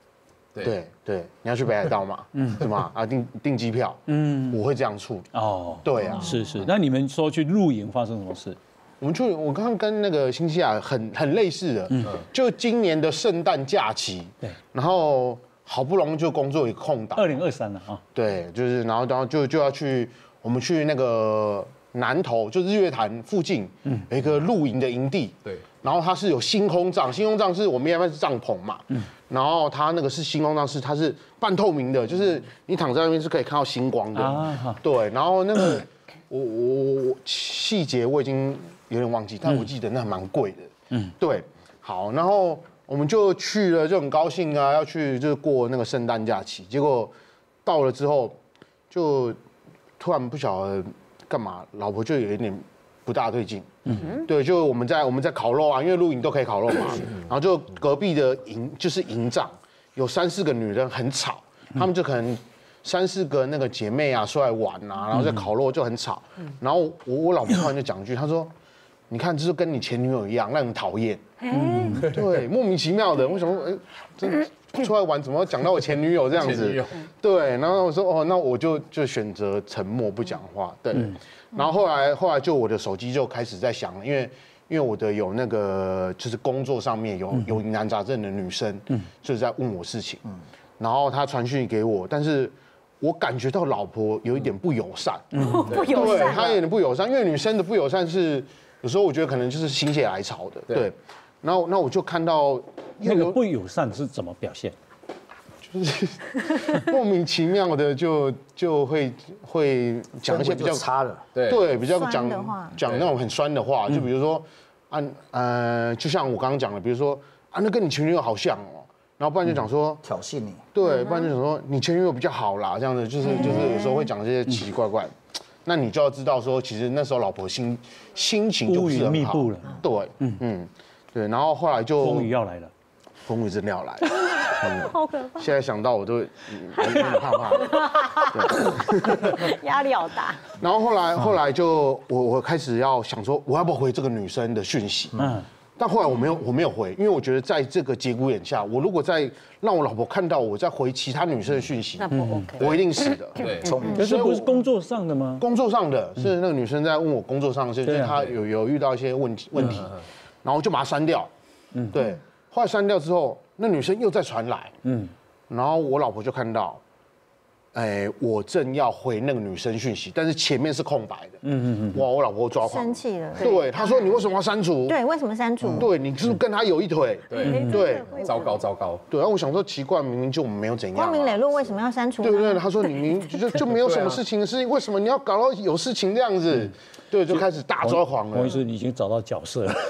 对对，你要去北海道嘛，嗯，是吗？啊，订订机票，嗯，我会这样处理。哦，对啊， 是是。那你们说去露营发生什么事？ 我们去，我刚刚跟那个新西亚很很类似的，嗯，就今年的圣诞假期，对，然后好不容易就工作有空档， 二零二三了啊， 对，就是然后然后就就要去，我们去那个南投，就日月潭附近，嗯，有一个露营的营地，对，然后它是有星空帐，星空帐是我们一般是帐篷嘛，嗯，然后它那个是星空帐，是它是半透明的，就是你躺在那边是可以看到星光的，啊，对，然后那个我我我细节我已经有点忘记，但我记得那蛮贵的，嗯，对，好，然后我们就去了，就很高兴啊，要去就是过那个圣诞假期，结果到了之后就突然不晓得干嘛，老婆就有一点不大对劲，嗯，对，就我们在我们在烤肉啊，因为露营都可以烤肉嘛，然后就隔壁的营就是营帐有三四个女人很吵，她们就可能三四个那个姐妹啊出来玩啊，然后在烤肉就很吵，然后我我老婆突然就讲一句，她说。你看，就是跟你前女友一样，让人讨厌。嗯，对，莫名其妙的，为什么？哎，真出来玩怎么讲到我前女友这样子？对，然后我说哦，那我就就选择沉默不讲话。对，然后后来后来就我的手机就开始在响了，因为因为我的有那个就是工作上面有有疑难杂症的女生，嗯，就是在问我事情，嗯，然后她传讯给我，但是。我感觉到老婆有一点不友善，嗯， 不友善， 对，她有点不友善，因为女生的不友善是有时候我觉得可能就是心血来潮的，对。然后那我就看到那个不友善是怎么表现？ 就是莫名其妙的就就会会讲一些比较差的， 对对，比较讲讲那种很酸的话，就比如说啊呃，就像我刚刚讲的，比如说啊，那跟你前女友好像哦。然后不然就讲说挑衅你， 对，不然就讲说你前女友比较好啦，这样子就是就是有时候会讲这些奇奇怪怪，那你就要知道说，其实那时候老婆心心情就不是很好，对，嗯嗯，对，然后后来就风雨要来了， 风雨真的要来了，好可怕，现在想到我都有点怕怕的，压力好大。 然后后来后来就我我开始要想说，我要不要回这个女生的讯息？嗯。但后来我没有，我没有回，因为我觉得在这个节骨眼下，我如果再让我老婆看到我在回其他女生的讯息， 那不 OK， 我一定死的。 对， 可是不是工作上的吗？ 工作上的是那个女生在问我工作上，就是她有有遇到一些问题问题，然后就把它删掉。嗯，对。后来删掉之后，那女生又再传来，嗯，然后我老婆就看到。哎，我正要回那个女生讯息，但是前面是空白的。嗯嗯嗯。哇，我老婆抓狂， 生气了。 对，她说你为什么要删除？ 对，为什么删除？ 对，你就是跟他有一腿。 对对， 糟糕糟糕。 对，然后我想说奇怪，明明就我们没有怎样。 光明磊落为什么要删除？ 对对，他说你明就就没有什么事情的事情，为什么你要搞到有事情这样子？对，就开始大抓狂了。 我意思你已经找到角色了。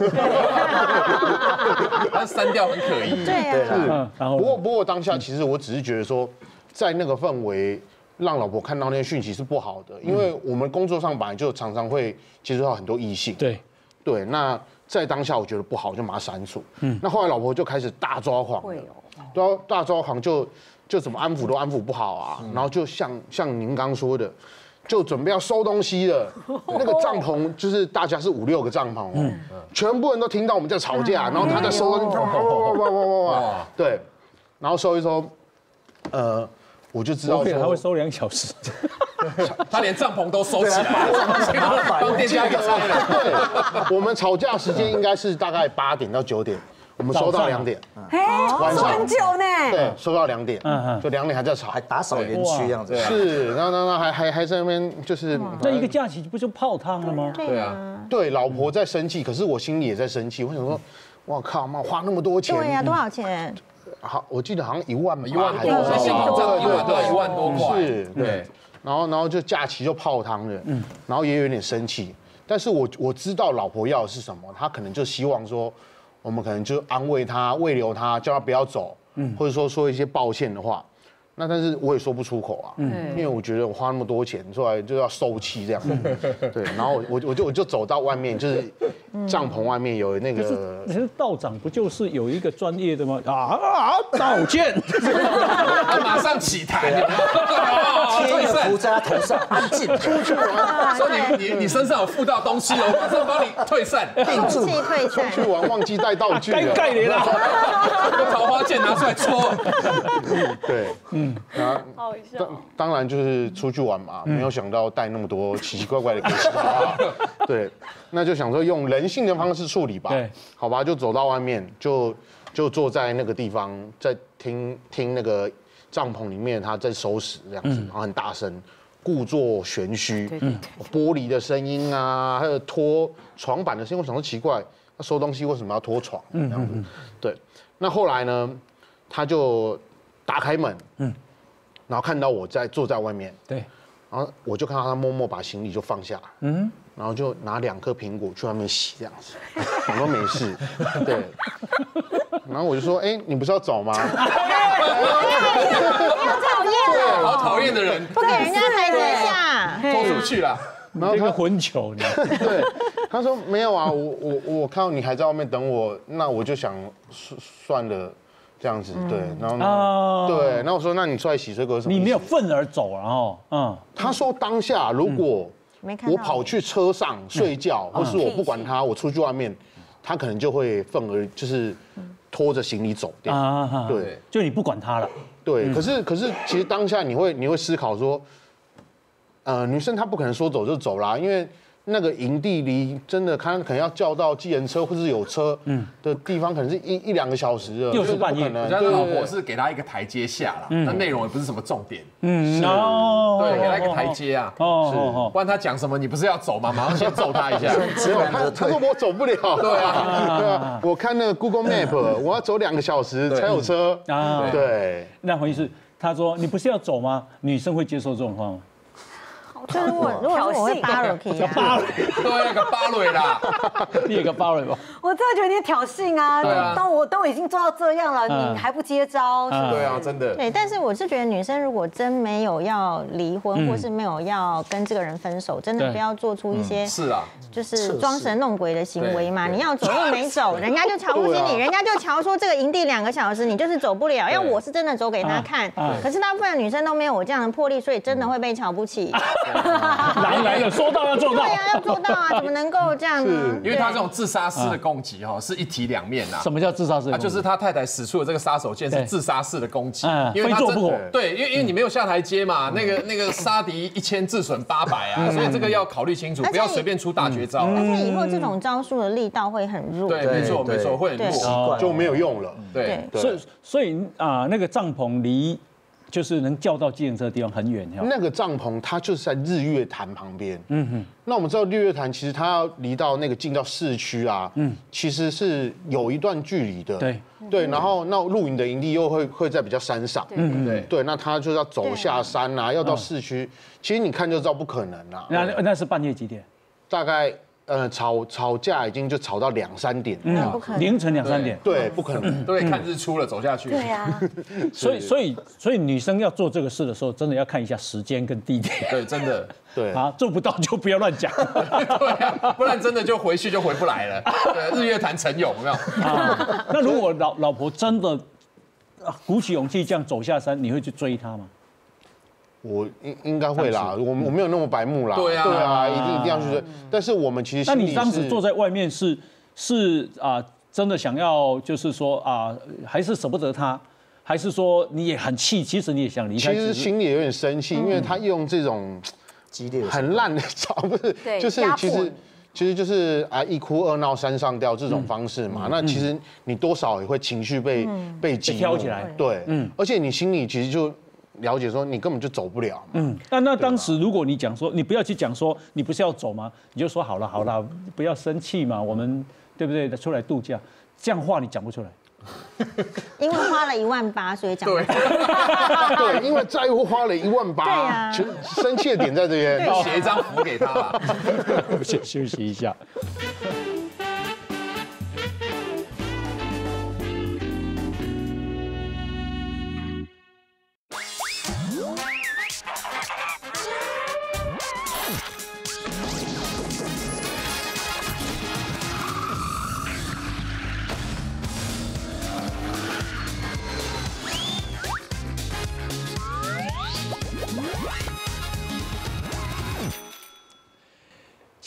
他删掉很可疑。 对啊。 是。不过不过当下其实我只是觉得说。在那个氛围，让老婆看到那些讯息是不好的，因为我们工作上本来就常常会接触到很多异性。 对， 对，那在当下我觉得不好，就把它删除。嗯，那后来老婆就开始大抓狂，会哦，大抓狂就就怎么安抚都安抚不好啊，然后就像像您刚说的，就准备要收东西了。那个帐篷就是大家是五六个帐篷哦，全部人都听到我们在吵架，然后他在收东西，哇哇哇哇哇，对，然后收一收，呃。我就知道他会收两小时， 他连帐篷都收起来，帮店家给拆了。 对，我们吵架时间应该是大概八点到九点，我们收到两点， 哎，晚上很久呢。 对，收到两点，嗯嗯，就两点还在吵， 还打扫园区这样子。 是，然后然后还还还在那边就是那一个假期不就泡汤了吗？ 对啊，对，老婆在生气，可是我心里也在生气。我想说，哇靠，妈花那么多钱， 对呀，多少钱？ 好，我记得好像一万一万多，对对对，一万多块， 是，对。然后然后就假期就泡汤了，嗯，然后也有点生气。但是我我知道老婆要的是什么，她可能就希望说，我们可能就安慰她、慰留她，叫她不要走，嗯，或者说说一些抱歉的话。 那但是我也说不出口啊，因为我觉得我花那么多钱出来就要收气这样子，对，然后我我就我就走到外面，就是帐篷外面有那个， 可是道长不就是有一个专业的吗？啊啊，道歉， 马上起台， 贴一个符在他头上，安静，出去玩。说你你你身上有附到东西哦，马上帮你退散， 定住退出去玩忘记带道具了， 该盖你了， 桃花剑拿出来戳， 对，嗯，然后当当然就是出去玩嘛，没有想到带那么多奇奇怪怪的东西，对，那就想说用人性的方式处理吧， 对， 好吧，就走到外面，就就坐在那个地方，在听听那个帐篷里面他在收拾这样子，然后很大声，故作玄虚，玻璃的声音啊，还有拖床板的声音，我想说奇怪，他收东西为什么要拖床这样子？对，那后来呢，他就打开门，嗯，然后看到我在坐在外面， 对， 然后我就看到他默默把行李就放下，嗯，然后就拿两颗苹果去外面洗这样子，我说没事，对，然后我就说，哎，你不是要走吗？ 讨厌， 好讨厌的人， 不给人家台阶下， 拖出去了。 然后这个混球呢？ 对，他说没有啊，我我我看到你还在外面等我，那我就想算了。这样子对，然后呢？对，那我说，那你出来洗水果有什么？ 你没有愤而走，然后嗯， 他说当下如果我跑去车上睡觉，或是我不管他，我出去外面，他可能就会愤而就是拖着行李走掉。啊，对， 就你不管他了。 对，可是可是其实当下你会你会思考说，呃，女生她不可能说走就走啦，因为。那个营地离真的，他可能要叫到计程车或是有车的地方，可能是一一两个小时了， 又是半夜。 我家的老婆是给他一个台阶下啦，那内容也不是什么重点。 嗯， 对，给他一个台阶啊。哦，不然他讲什么，你不是要走吗？马上先揍他一下。 他说我走不了。对啊，对啊。我看那个 Google Map， 我要走两个小时才有车。啊，对。 那回事，他说你不是要走吗？女生会接受这种话吗？ 就是我，如果是我会扒了，可以扒了， 对，那个扒了啦， 你有个扒了吧？ 我真的觉得你挑衅啊！啊都我都已经做到这样了，你还不接招？ 对啊，真的。 对，但是我是觉得女生如果真没有要离婚，或是没有要跟这个人分手，真的不要做出一些是啊， 就是装神弄鬼的行为嘛。你要走又没走，人家就瞧不起你，人家就瞧说这个营地两个小时你就是走不了。要我是真的走给他看，可是大部分女生都没有我这样的魄力，所以真的会被瞧不起。 来来了，说到要做到。 对呀，要做到啊，怎么能够这样呢？ 因为他这种自杀式的攻击哈，是一体两面呐。 什么叫自杀式？ 啊，就是他太太使出的这个杀手锏是自杀式的攻击， 因为他做不过。 对，因为因为你没有下台阶嘛，那个那个杀敌一千自损八百啊，所以这个要考虑清楚，不要随便出大绝招。 而且以后这种招数的力道会很弱。 对，没错没错，会很弱， 就没有用了。 对， 所以所以啊，那个帐篷离。就是能叫到计程车的地方很远， 那个帐篷它就是在日月潭旁边。嗯哼，那我们知道日月潭其实它要离到那个进到市区啊，嗯，其实是有一段距离的。 对对，然后那露营的营地又会会在比较山上。嗯对对，那他就是要走下山啊，要到市区，其实你看就知道不可能啦。 那那是半夜几点？ 大概。呃，吵吵架已经就吵到两三点， 嗯，不可能， 凌晨两三点， 对，不可能， 都得看日出了走下去。 对呀， 所以所以所以女生要做这个事的时候，真的要看一下时间跟地点。 对，真的， 对啊，做不到就不要乱讲， 对啊，不然真的就回去就回不来了。对，日月潭陈勇有没有？ 啊，那如果老老婆真的鼓起勇气这样走下山，你会去追她吗？ 我应应该会啦，我我没有那么白目啦。 对啊， 对啊，一定一定要去。但是我们其实， 那你当时坐在外面是是啊，真的想要就是说啊，还是舍不得他，还是说你也很气？其实你也想离开。 其实心里有点生气，因为他用这种激烈、 很烂的招，不是，就是其实其实就是啊一哭二闹三上吊这种方式嘛。那其实你多少也会情绪被被激挑起来。 对，嗯，而且你心里其实就。了解说你根本就走不了， 嗯，那那当时如果你讲说你不要去讲说你不是要走吗？你就说好了好了，不要生气嘛，我们对不对？出来度假，这样话你讲不出来， 因为花了一万八，所以讲不出来。对，因为在乎花了一万八， 对呀， 生气的点在这边， 写一张符给他， 先休息一下。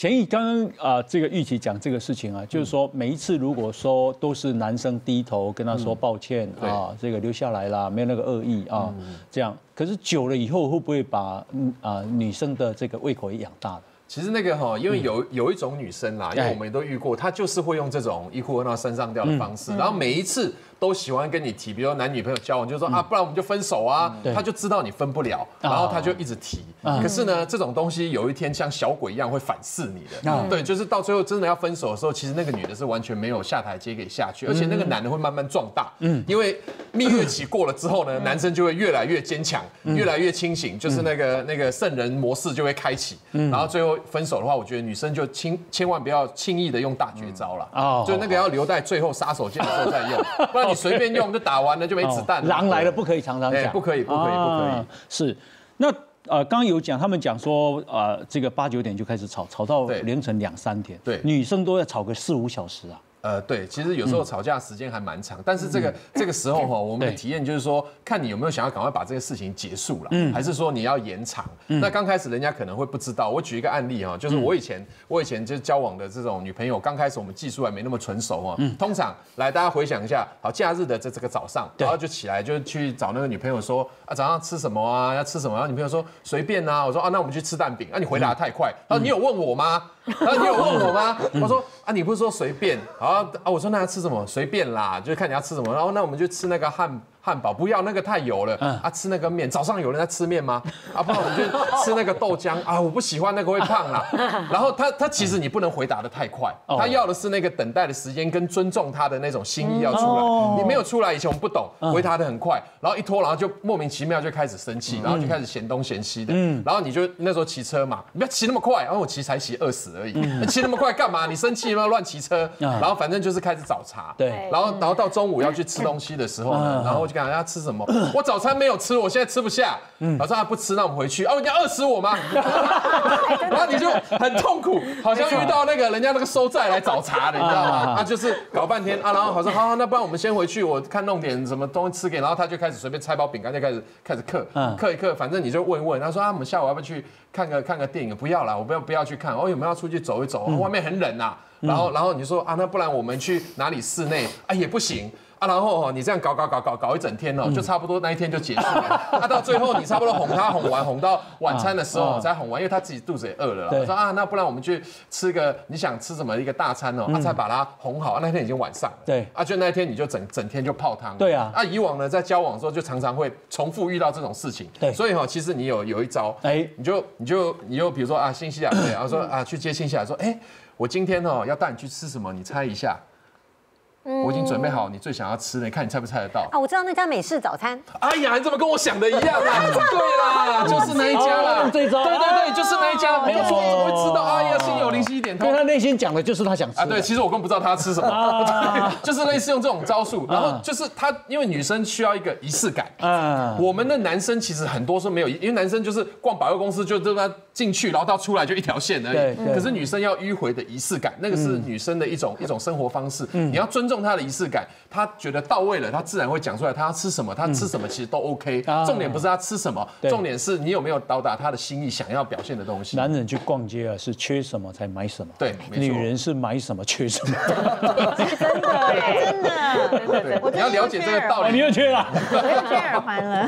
钱毅刚刚啊，这个玉琪讲这个事情啊，就是说每一次如果说都是男生低头跟他说抱歉啊，这个留下来啦，没有那个恶意啊，这样，可是久了以后会不会把啊女生的这个胃口也养大了？ 其实那个哈，因为有有一种女生啦，因为我们也都遇过，她就是会用这种一哭二闹三上吊的方式，然后每一次都喜欢跟你提，比如说男女朋友交往，就说啊，不然我们就分手啊，她就知道你分不了，然后她就一直提。可是呢，这种东西有一天像小鬼一样会反噬你的，对，就是到最后真的要分手的时候，其实那个女的是完全没有下台阶给下去，而且那个男的会慢慢壮大，嗯，因为蜜月期过了之后呢，男生就会越来越坚强，越来越清醒，就是那个那个圣人模式就会开启，然后最后分手的话，我觉得女生就轻千万不要轻易的用大绝招了，哦，就那个要留在最后杀手锏的时候再用，不然你随便用就打完了就没子弹了。 狼来了不可以常常讲， 不可以不可以不可以。 是，那呃刚刚有讲，他们讲说呃这个八九点就开始吵，吵到凌晨两三点， 对， 女生都要吵个四五小时啊。 呃，对，其实有时候吵架时间还蛮长，但是这个这个时候哈，我们的体验就是说，看你有没有想要赶快把这个事情结束了，还是说你要延长。那刚开始人家可能会不知道，我举一个案例哈，就是我以前我以前就交往的这种女朋友，刚开始我们技术还没那么纯熟哦，通常来大家回想一下，好，假日的这这个早上，然后就起来就去找那个女朋友说啊，早上吃什么啊？要吃什么？然后女朋友说随便啊，我说啊，那我们去吃蛋饼。啊，你回答得太快，他说你有问我吗？然后你有问我吗？我说啊，你不是说随便？好啊，我说那要吃什么？随便啦，就是看你要吃什么。然后那我们就吃那个汉汉堡，不要那个太油了。啊，吃那个面。早上有人在吃面吗？啊，不然我们就吃那个豆浆啊，我不喜欢那个会胖啦。然后他他其实你不能回答得太快，他要的是那个等待的时间跟尊重他的那种心意要出来。你没有出来，以前我们不懂，回答得很快，然后一拖，然后就莫名其妙就开始生气，然后就开始嫌东嫌西的。然后你就那时候骑车嘛，你不要骑那么快，然后我骑才骑二十而已，骑那么快干嘛？你生气吗？乱骑车。然后反正就是开始找茬。 对。 然后然后到中午要去吃东西的时候呢，然后我就跟他要吃什么？我早餐没有吃，我现在吃不下。老说他不吃，那我们回去。哦，你要饿死我吗？然后你就很痛苦，好像遇到那个人家那个收债来找茬的，你知道吗？啊，就是搞半天啊，然后好像好好，那不然我们先回去，我看弄点什么东西吃给，然后他就开始随便拆包饼干，就开始开始嗑，嗑一嗑，反正你就问一问。他说啊，我们下午要不要去看个看个电影？不要啦，我不要不要去看。哦，有没有要出去走一走？外面很冷啊。然后然后你就说啊，那不然我们去哪里室内？啊，也不行。啊，然后你这样搞搞搞搞搞一整天哦，就差不多那一天就结束了。啊，到最后你差不多哄他哄完，哄到晚餐的时候才哄完，因为他自己肚子也饿了。我说啊，那不然我们去吃个你想吃什么一个大餐哦，他才把它哄好。那天已经晚上了。 对。 啊，就那一天你就整整天就泡汤。 对啊。 啊，以往呢在交往的时候就常常会重复遇到这种事情。 对。 所以哈，其实你有有一招，哎，你就你就你就比如说啊，新西兰对，然后说啊去接新西兰，说哎，我今天哦要带你去吃什么，你猜一下。我已经准备好你最想要吃的，你看你猜不猜得到？ 啊，我知道那家美式早餐。 哎呀，你怎么跟我想的一样啊？对啦，就是那一家啦。 这招。 对对对，就是那一家，没有错。怎么会知道？哎呀，心有灵犀一点通。 因为他内心讲的就是他想吃啊。 对，其实我根本不知道他吃什么，就是类似用这种招数。然后就是他，因为女生需要一个仪式感。嗯。我们的男生其实很多时候没有，因为男生就是逛百货公司就对吧？进去，然后到出来就一条线而已。可是女生要迂回的仪式感，那个是女生的一种一种生活方式。你要尊重她的仪式感，她觉得到位了，她自然会讲出来她要吃什么，她吃什么其实都 OK。重点不是她吃什么，重点是你有没有到达她的心意想要表现的东西。 男人去逛街啊，是缺什么才买什么。 对， 女人是买什么缺什么。 真的，真的。 对，你要了解这个道理。 你又缺了， 我又缺耳环了。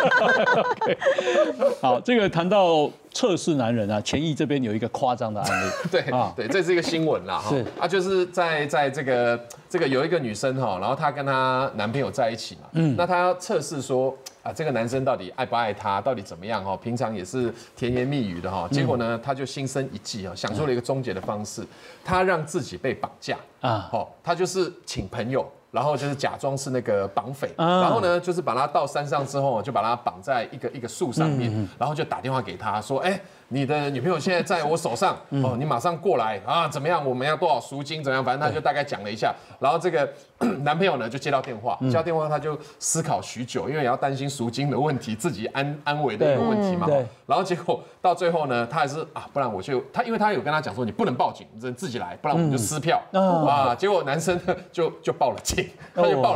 好，这个谈到测试男人啊，钱毅这边有一个夸张的案例。 对啊，对，这是一个新闻啦。 是啊，就是在在这个这个有一个女生哈，然后她跟她男朋友在一起嘛，嗯，那她要测试说啊，这个男生到底爱不爱她，到底怎么样哈？平常也是甜言蜜语的哈，结果呢，她就心生一计啊，想出了一个终结的方式，她让自己被绑架啊，好，她就是请朋友。然后就是假装是那个绑匪，然后呢，就是把他到山上之后，就把他绑在一个一个树上面，然后就打电话给他说，哎，你的女朋友现在在我手上，哦，你马上过来啊，怎么样？我们要多少赎金？怎么样？反正他就大概讲了一下，然后这个男朋友呢就接到电话，接到电话他就思考许久，因为也要担心赎金的问题，自己安安危的一个问题嘛。然后结果到最后呢，他还是啊，不然我就他，因为他有跟他讲说，你不能报警，你自己来，不然我们就撕票啊。结果男生呢就就报了警。他就报了警，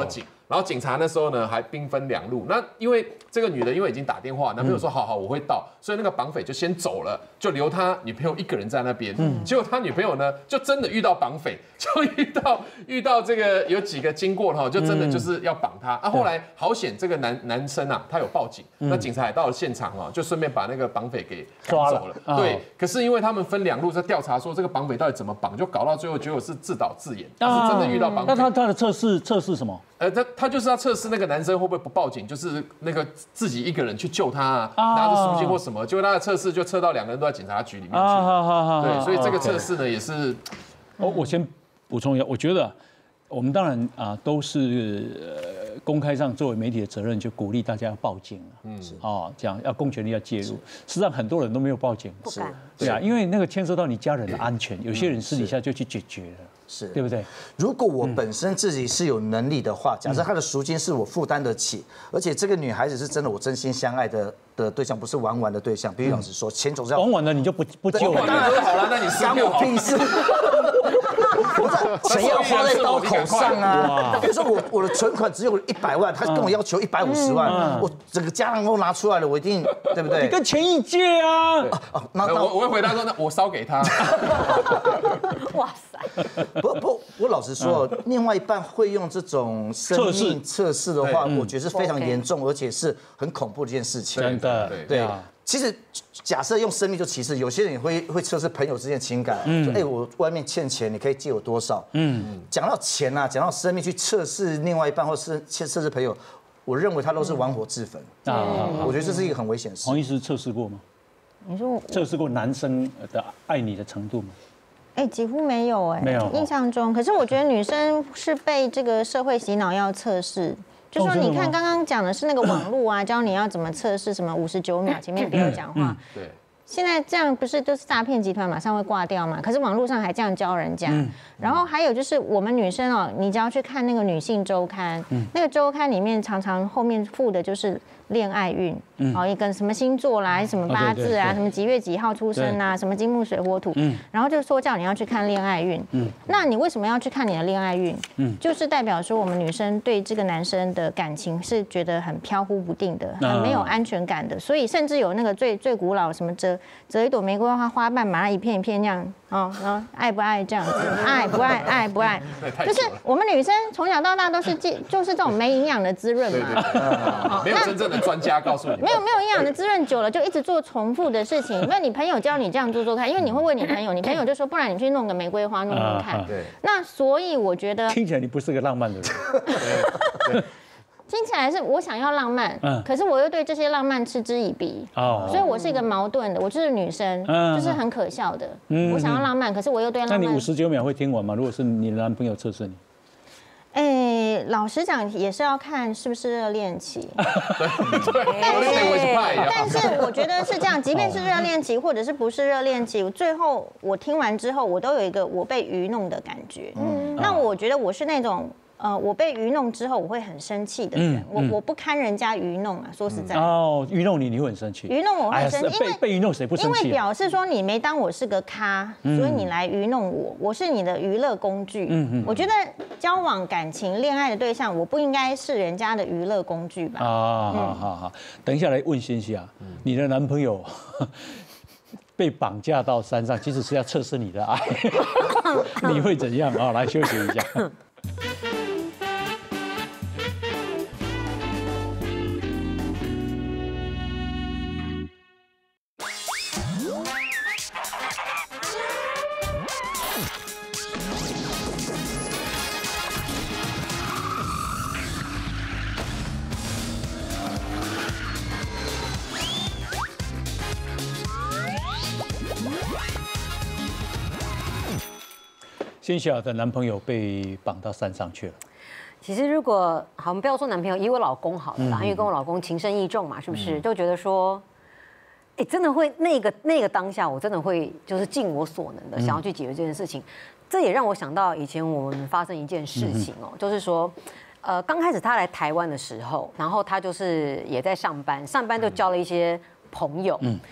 然后警察那时候呢还兵分两路，那因为这个女的因为已经打电话，男朋友说好好我会到，所以那个绑匪就先走了，就留他女朋友一个人在那边。结果他女朋友呢就真的遇到绑匪，就遇到遇到这个有几个经过哈，就真的就是要绑他。啊，后来好险这个男男生啊他有报警，那警察也到了现场哦，就顺便把那个绑匪给赶走了。对，可是因为他们分两路在调查说这个绑匪到底怎么绑，就搞到最后结果是自导自演，他是真的遇到绑匪。 那他他的测试测试什么？ 呃，他他就是要测试那个男生会不会不报警，就是那个自己一个人去救他啊，拿着赎金或什么，结果他的测试就测到两个人都在警察局里面去。对，所以这个测试呢也是。 我我先补充一下，我觉得我们当然啊都是呃公开上作为媒体的责任，就鼓励大家要报警啊，嗯，哦，这样要公权力要介入。实际上很多人都没有报警， 不敢， 对啊，因为那个牵涉到你家人的安全，有些人私底下就去解决了。 是对不对？ 如果我本身自己是有能力的话，假设他的赎金是我负担得起，而且这个女孩子是真的我真心相爱的的对象，不是玩玩的对象。必须老实说，钱总是要玩玩的你就不不救了。 当然好了，那你干我屁事。不是钱要花在刀口上啊！比如说我我的存款只有一百万，他跟我要求一百五十万，我整个家当都拿出来了，我一定对不对？ 你跟钱一借啊！ 那我我会回答说，那我烧给他。 哇塞！ 不不，我老实说，另外一半会用这种生命测试的话，我觉得是非常严重，而且是很恐怖的一件事情。 真的， 对。其实，假设用生命做歧视，有些人也会会测试朋友之间的情感，就哎，我外面欠钱，你可以借我多少？嗯，讲到钱啊，讲到生命去测试另外一半，或是测测试朋友，我认为他都是玩火自焚啊。我觉得这是一个很危险的事。 黄医师测试过吗？ 你说测试过男生的爱你的程度吗？ 哎，几乎没有哎， 没有印象中。可是我觉得女生是被这个社会洗脑要测试。就说你看，刚刚讲的是那个网络啊，教你要怎么测试什么五十九秒，前面不要讲话。 对。 现在这样不是都是诈骗集团马上会挂掉嘛？可是网络上还这样教人家。然后还有就是我们女生哦，你只要去看那个女性周刊，那个周刊里面常常后面附的就是恋爱运，哦，一个什么星座啦，什么八字啊，什么几月几号出生啊，什么金木水火土，然后就说叫你要去看恋爱运。那你为什么要去看你的恋爱运？就是代表说我们女生对这个男生的感情是觉得很飘忽不定的，很没有安全感的，所以甚至有那个最最古老什么折折一朵玫瑰花花瓣，把它一片一片这样哦，然后爱不爱这样子，爱不爱爱不爱，就是我们女生从小到大都是就是这种没营养的滋润嘛， 没有真正的专家告诉你， 没有没有营养的滋润久了就一直做重复的事情，因为你朋友教你这样做做看，因为你会问你朋友，你朋友就说不然你去弄个玫瑰花弄弄看，对，那所以我觉得听起来你不是个浪漫的人。 听起来是我想要浪漫，嗯，可是我又对这些浪漫嗤之以鼻，哦，所以我是一个矛盾的，我就是女生，嗯，就是很可笑的，嗯，我想要浪漫，可是我又对浪漫。 那你五十九秒会听完吗？如果是你的男朋友测试你？ 哎，老实讲也是要看是不是热恋期， 对， 但是我觉得是这样，即便是热恋期或者是不是热恋期，最后我听完之后，我都有一个我被愚弄的感觉，嗯，那我觉得我是那种。呃，我被愚弄之后，我会很生气的人，嗯嗯、我我不堪人家愚弄啊。说实在， 哦，愚弄你，你会很生气。 愚弄我会生气，因为被愚弄谁不生气？ 因为表示说你没当我是个咖，嗯、所以你来愚弄我，我是你的娱乐工具。嗯嗯，我觉得交往、感情、恋爱的对象，我不应该是人家的娱乐工具吧？啊， 好好好，等一下来问欣欣啊，你的男朋友被绑架到山上，其实是要测试你的爱，你会怎样啊？来休息一下。欣晓的男朋友被绑到山上去了。 其实如果好，我们不要说男朋友，以我老公好了啦，因为跟我老公情深意重嘛，是不是？就觉得说，哎，真的会那个那个当下，我真的会就是尽我所能的想要去解决这件事情。这也让我想到以前我们发生一件事情哦，就是说，呃，刚开始他来台湾的时候，然后他就是也在上班，上班就交了一些朋友。嗯。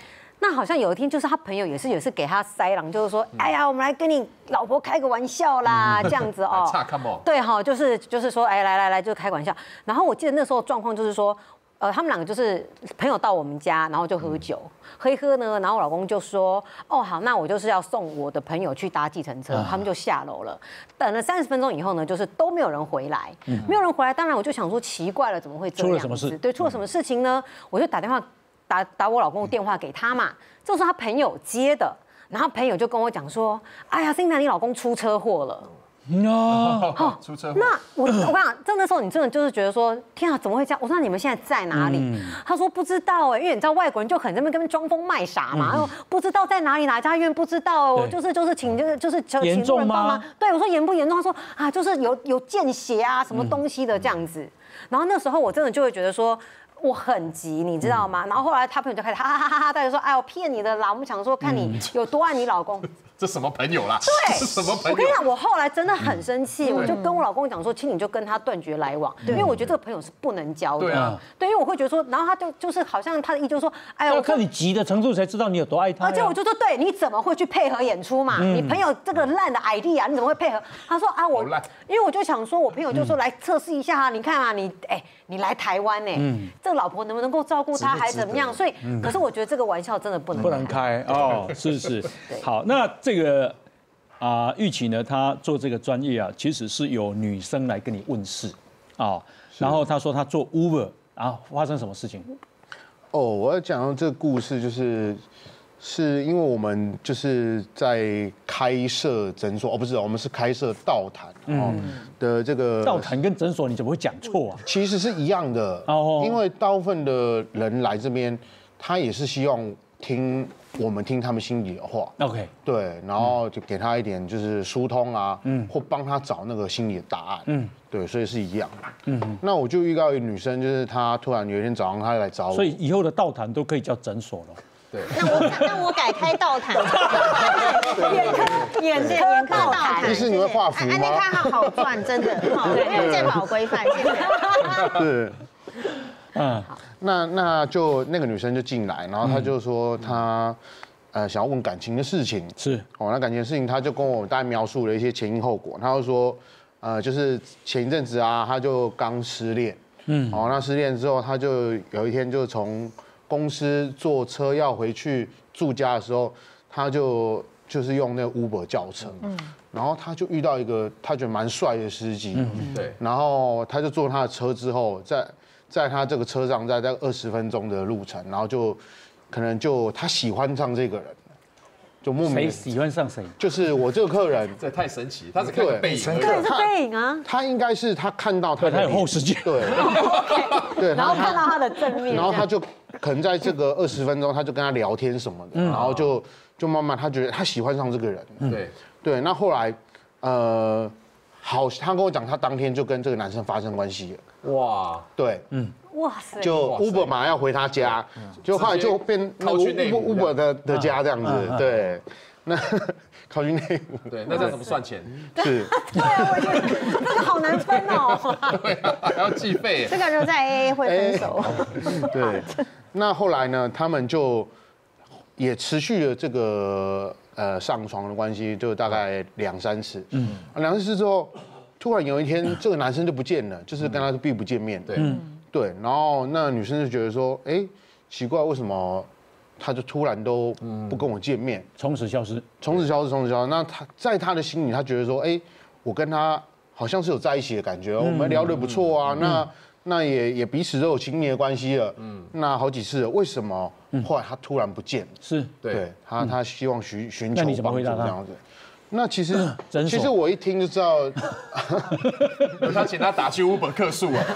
那好像有一天就是他朋友也是也是给他塞狼，就是说，哎呀，我们来跟你老婆开个玩笑啦，这样子哦。对哈，就是就是说，哎，来来来，就开玩笑。然后我记得那时候状况就是说。呃，他们两个就是朋友到我们家，然后就喝酒，喝一喝呢，然后我老公就说，哦好，那我就是要送我的朋友去搭计程车，他们就下楼了。等了三十分钟以后呢，就是都没有人回来，没有人回来，当然我就想说奇怪了，怎么会这样？ 出了什么事？ 对，出了什么事情呢？我就打电话打打我老公的电话给他嘛，这是他朋友接的，然后朋友就跟我讲说，哎呀，Cynthia，你老公出车祸了。 哦，出车祸。 那我我跟你讲，真的时候你真的就是觉得说，天啊，怎么会这样？我说你们现在在哪里？嗯、他说不知道哎，因为你知道外国人就很在那边装疯卖傻嘛，嗯、不知道在哪里哪家医院不知道，我就是就是请就是就是请路人帮忙。对，我说严不严重？他说啊，就是有有见血啊，什么东西的这样子。嗯、然后那时候我真的就会觉得说。我很急，你知道吗？然后后来他朋友就开始哈哈哈哈哈，大家说：“哎，我骗你的啦！我们想说看你有多爱你老公。” 这什么朋友啦？ 对， 什么朋友？ 我跟你讲，我后来真的很生气，我就跟我老公讲说：“请你就跟他断绝来往，因为我觉得这个朋友是不能交的。”对啊，对，因为我会觉得说，然后他就就是好像他的意思就是说：“哎呀， 要看你急的程度才知道你有多爱他。” 而且我就说：“对，你怎么会去配合演出嘛？你朋友这个烂的 idea， 你怎么会配合？”他说：“啊，我因为我就想说，我朋友就说来测试一下啊，你看啊，你哎。”你来台湾呢，这个老婆能不能够照顾他，还怎么样？所以，可是我觉得这个玩笑真的不能不能开哦，是是。好，那这个啊，玉琪呢，她做这个专业啊，其实是有女生来跟你问事啊，然后她说她做 Uber， 然后发生什么事情？ 哦，我要讲到这个故事，就是是因为我们就是在开设诊所，哦，不是，我们是开设道坛哦的这个道坛跟诊所，你怎么会讲错啊？ 其实是一样的哦，因为大部分的人来这边，他也是希望听我们听他们心里的话 ，OK， 对，然后就给他一点就是疏通啊，嗯，或帮他找那个心里的答案，嗯，对，所以是一样的，嗯，那我就遇到一个女生，就是她突然有一天早上她来找我， 所以以后的道坛都可以叫诊所了。 那我那我改开道坛， 眼科眼科道坛。 医师你会画符吗？ 哎，那看好赚，真的，健保规范，谢谢。 是，嗯，那那就那个女生就进来，然后她就说她呃想要问感情的事情， 是哦，那感情的事情，她就跟我大概描述了一些前因后果，她就说呃就是前一阵子啊，她就刚失恋，嗯，哦，那失恋之后，她就有一天就从公司坐车要回去住家的时候，他就就是用那个 Uber 叫车，嗯，然后他就遇到一个他觉得蛮帅的司机，嗯，对，然后他就坐他的车之后，在在他这个车上，在大概二十分钟的路程，然后就可能就他喜欢上这个人，就莫名谁喜欢上谁， 就是我这个客人， 这太神奇，他是看个背影， 对，是背影啊， 他应该是他看到他他有后视镜， 对，对， 然后看到他的正面， 然后他就。可能在这个二十分钟，他就跟他聊天什么的，然后就就慢慢他觉得他喜欢上这个人， 对对。那后来，呃，好，他跟我讲，他当天就跟这个男生发生关系了。哇，对，嗯，哇塞，就 Uber 马上要回他家，就后来就变那个 Uber 的的家这样子，对。那考虑内幕， 对，那这样怎么算钱？ 是， 对啊，我觉得这个好难分哦。 对啊，还要计费。 这个就在 A A 会分手。 对，那后来呢，他们就也持续了这个呃上床的关系，就大概两三次。嗯，两三次之后，突然有一天，这个男生就不见了，就是跟他避不见面。对，对，然后那女生就觉得说，哎，奇怪，为什么？他就突然都不跟我见面， 从此消失， 从此消失，从此消失。那他在他的心里，他觉得说，哎，我跟他好像是有在一起的感觉，我们聊得不错啊，那那也也彼此都有亲密的关系了，嗯，那好几次了，为什么后来他突然不见了？ 是， 对他他希望寻寻求帮助这样子。那其实， 其实我一听就知道， 他请他打去 Uber 客诉啊。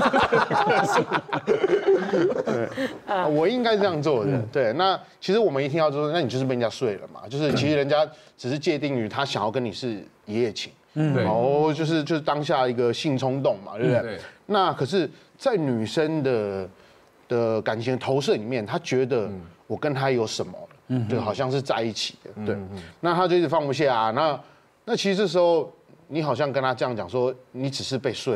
对，我应该这样做的。对，那其实我们一听到说，那你就是被人家睡了嘛，就是其实人家只是界定于他想要跟你是一夜情，嗯，然后就是就是当下一个性冲动嘛，对不对？对。那可是，在女生的的感情投射里面，她觉得我跟他有什么？嗯，对，好像是在一起的，对，那他就一直放不下啊。那那其实这时候你好像跟他这样讲说，你只是被睡了，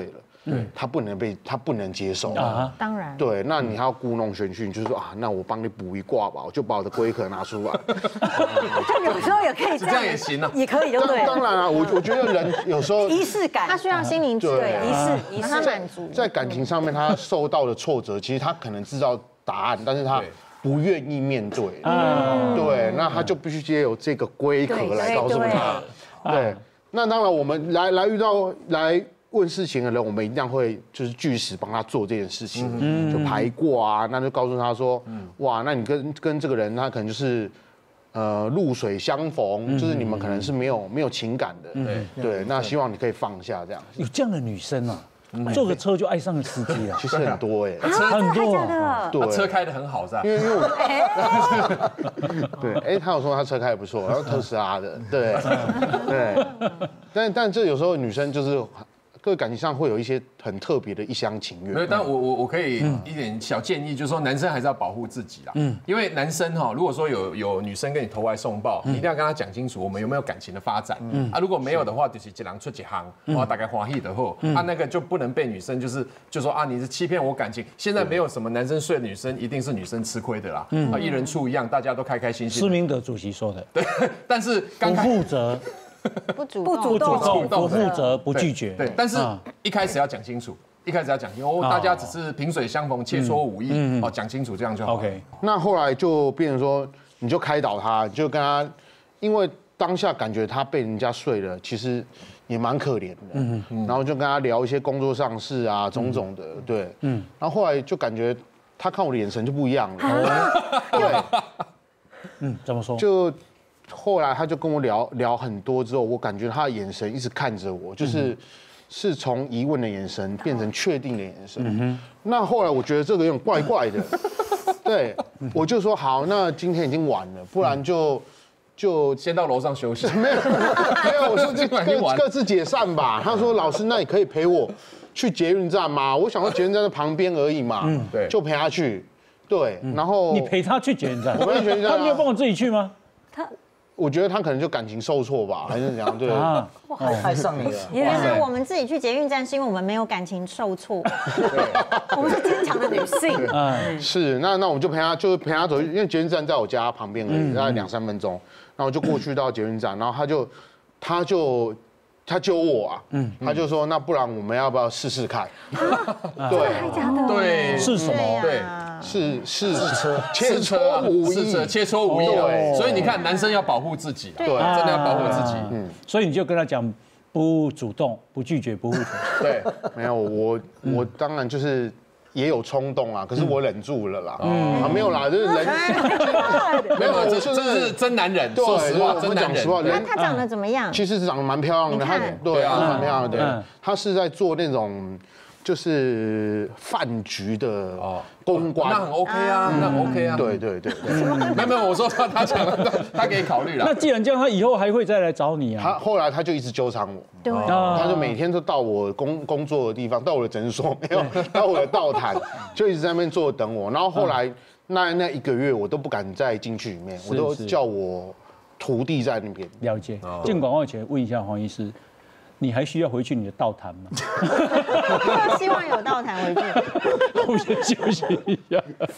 嗯，他不能被他不能接受啊， 当然， 对，那你还要故弄玄虚，就是说啊，那我帮你卜一卦吧，我就把我的龟壳拿出来， 就有时候也可以这样， 这样也行啊， 也可以，对不对？ 当然啊，我我觉得人有时候仪式感， 他需要心灵对仪式，仪式他满足， 在感情上面他受到的挫折，其实他可能知道答案，但是他不愿意面对，对，那他就必须借由这个龟壳来告诉他，对，那当然我们来来遇到来。问事情的人，我们一定会就是据实帮他做这件事情，嗯、就排卦啊，那就告诉他说，嗯、哇，那你跟跟这个人，他可能就是呃露水相逢，嗯、就是你们可能是没有没有情感的，嗯、对，那希望你可以放下这样。 有这样的女生啊，坐个车就爱上了司机了， 其实很多哎， 很多啊， 对， 车开得很好是吧？ 因为因为我，对，哎，他有说他车开得不错，然后特斯拉的，对对，但但这有时候女生就是。各个感情上会有一些很特别的一厢情愿。 没有，但我我我可以一点小建议，就是说男生还是要保护自己啦。嗯，因为男生哈，如果说有有女生跟你投怀送抱，你一定要跟他讲清楚，我们有没有感情的发展。嗯啊，如果没有的话，就是一人出一行，我大概欢喜的后，啊那个就不能被女生就是就说啊你是欺骗我感情。现在没有什么男生睡女生一定是女生吃亏的啦。嗯啊，一人处一样，大家都开开心心。 施明德主席说的。 对，但是不负责。 不主不主动，不负责，不拒绝。 对，但是一开始要讲清楚，一开始要讲清楚，大家只是萍水相逢，切磋武艺，哦，讲清楚这样就好。 OK。 那后来就变成说，你就开导他，就跟他，因为当下感觉他被人家睡了，其实也蛮可怜的。嗯嗯。然后就跟他聊一些工作上事啊，种种的，对。嗯。然后后来就感觉他看我的眼神就不一样了。对。 嗯，怎么说？ 就。后来他就跟我聊聊很多之后，我感觉他的眼神一直看着我，就是是从疑问的眼神变成确定的眼神。那后来我觉得这个有点怪怪的，对，我就说好，那今天已经晚了，不然就就先到楼上休息。 没有没有，我说各各自解散吧。他说老师，那你可以陪我去捷运站吗？我想说捷运站在旁边而已嘛，对，就陪他去。对，然后你陪他去捷运站， 我陪捷运站， 他没有帮我自己去吗？ 他。 我觉得他可能就感情受挫吧，还是怎样？对， 啊，爱上你了。 原来我们自己去捷运站，是因为我们没有感情受挫。 我们是坚强的女性。 嗯，是。那那我们就陪他，就是陪他走，因为捷运站在我家旁边而已，大概两三分钟。然后我就过去到捷运站，然后他就，他就。他揪我啊，嗯，他就说那不然我们要不要试试看？ 对， 对， 是什么？ 对， 是是车， 切磋武艺， 切磋武艺。对，所以你看，男生要保护自己，对，真的要保护自己。 嗯，所以你就跟他讲，不主动，不拒绝，不负责。 对，没有我我当然就是。也有冲动啊，可是我忍住了啦。嗯，啊没有啦，就是忍。 没有，这这是真男人。说实话，真男人。 那他长得怎么样？ 其实长得蛮漂亮的，他对啊，蛮漂亮的。他是在做那种就是饭局的公关， 那很 OK 啊，那 OK 啊。 对对对对。 没有没有，我说他他讲的，他可以考虑了。 那既然这样，他以后还会再来找你啊？ 他后来他就一直纠缠我。 对， 他就每天都到我工工作的地方，到我的诊所没有，到我的道坛，就一直在那边坐等我。然后后来那那一个月，我都不敢再进去里面，我都叫我徒弟在那边。 了解。进广告前问一下黄医师，你还需要回去你的道坛吗？ 希望有道坛回去。 我们先休息一下。